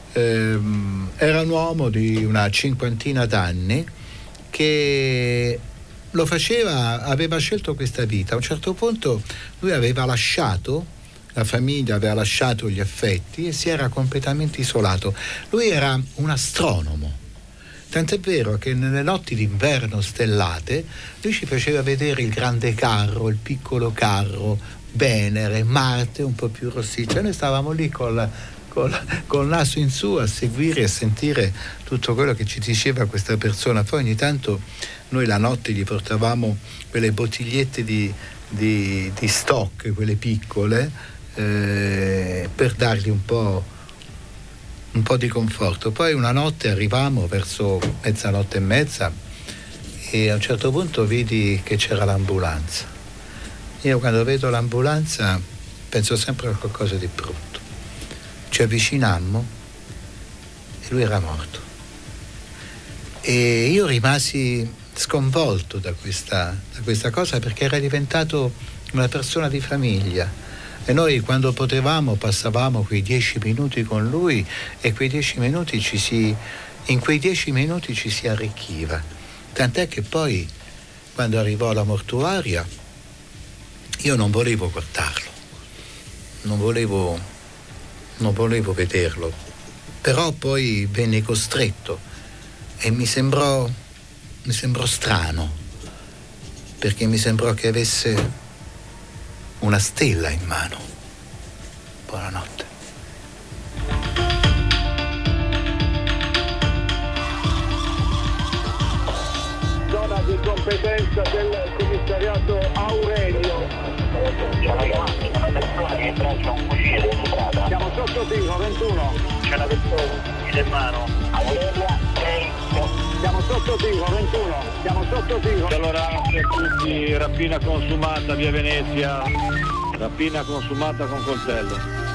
Era un uomo di una cinquantina d'anni che lo faceva, aveva scelto questa vita. A un certo punto lui aveva lasciato la famiglia, aveva lasciato gli affetti e si era completamente isolato. Lui era un astronomo. Tant'è vero che nelle notti d'inverno stellate lui ci faceva vedere il grande carro, il piccolo carro, Venere, Marte un po' più rossiccio. Noi stavamo lì col naso in su a seguire e a sentire tutto quello che ci diceva questa persona. Poi ogni tanto noi la notte gli portavamo quelle bottigliette di stock, quelle piccole, per dargli un po' di conforto. Poi una notte arrivavamo verso mezzanotte e mezza e a un certo punto vidi che c'era l'ambulanza. Io quando vedo l'ambulanza penso sempre a qualcosa di brutto. Ci avvicinammo e lui era morto. E io rimasi sconvolto da questa cosa, perché era diventato una persona di famiglia. E noi quando potevamo passavamo quei 10 minuti con lui e in quei 10 minuti ci si arricchiva. Tant'è che poi quando arrivò alla mortuaria io non volevo guardarlo, non volevo vederlo, però poi venne costretto e mi sembrò strano, perché mi sembrò che avesse una stella in mano. Buonanotte. Zona di competenza del commissariato Aurelio. Siamo sotto tiro, 21. C'è una persona, fucile in mano. Siamo sotto tiro, 21. Siamo sotto tiro. Allora a tutti, rapina consumata via Venezia, rapina consumata con coltello.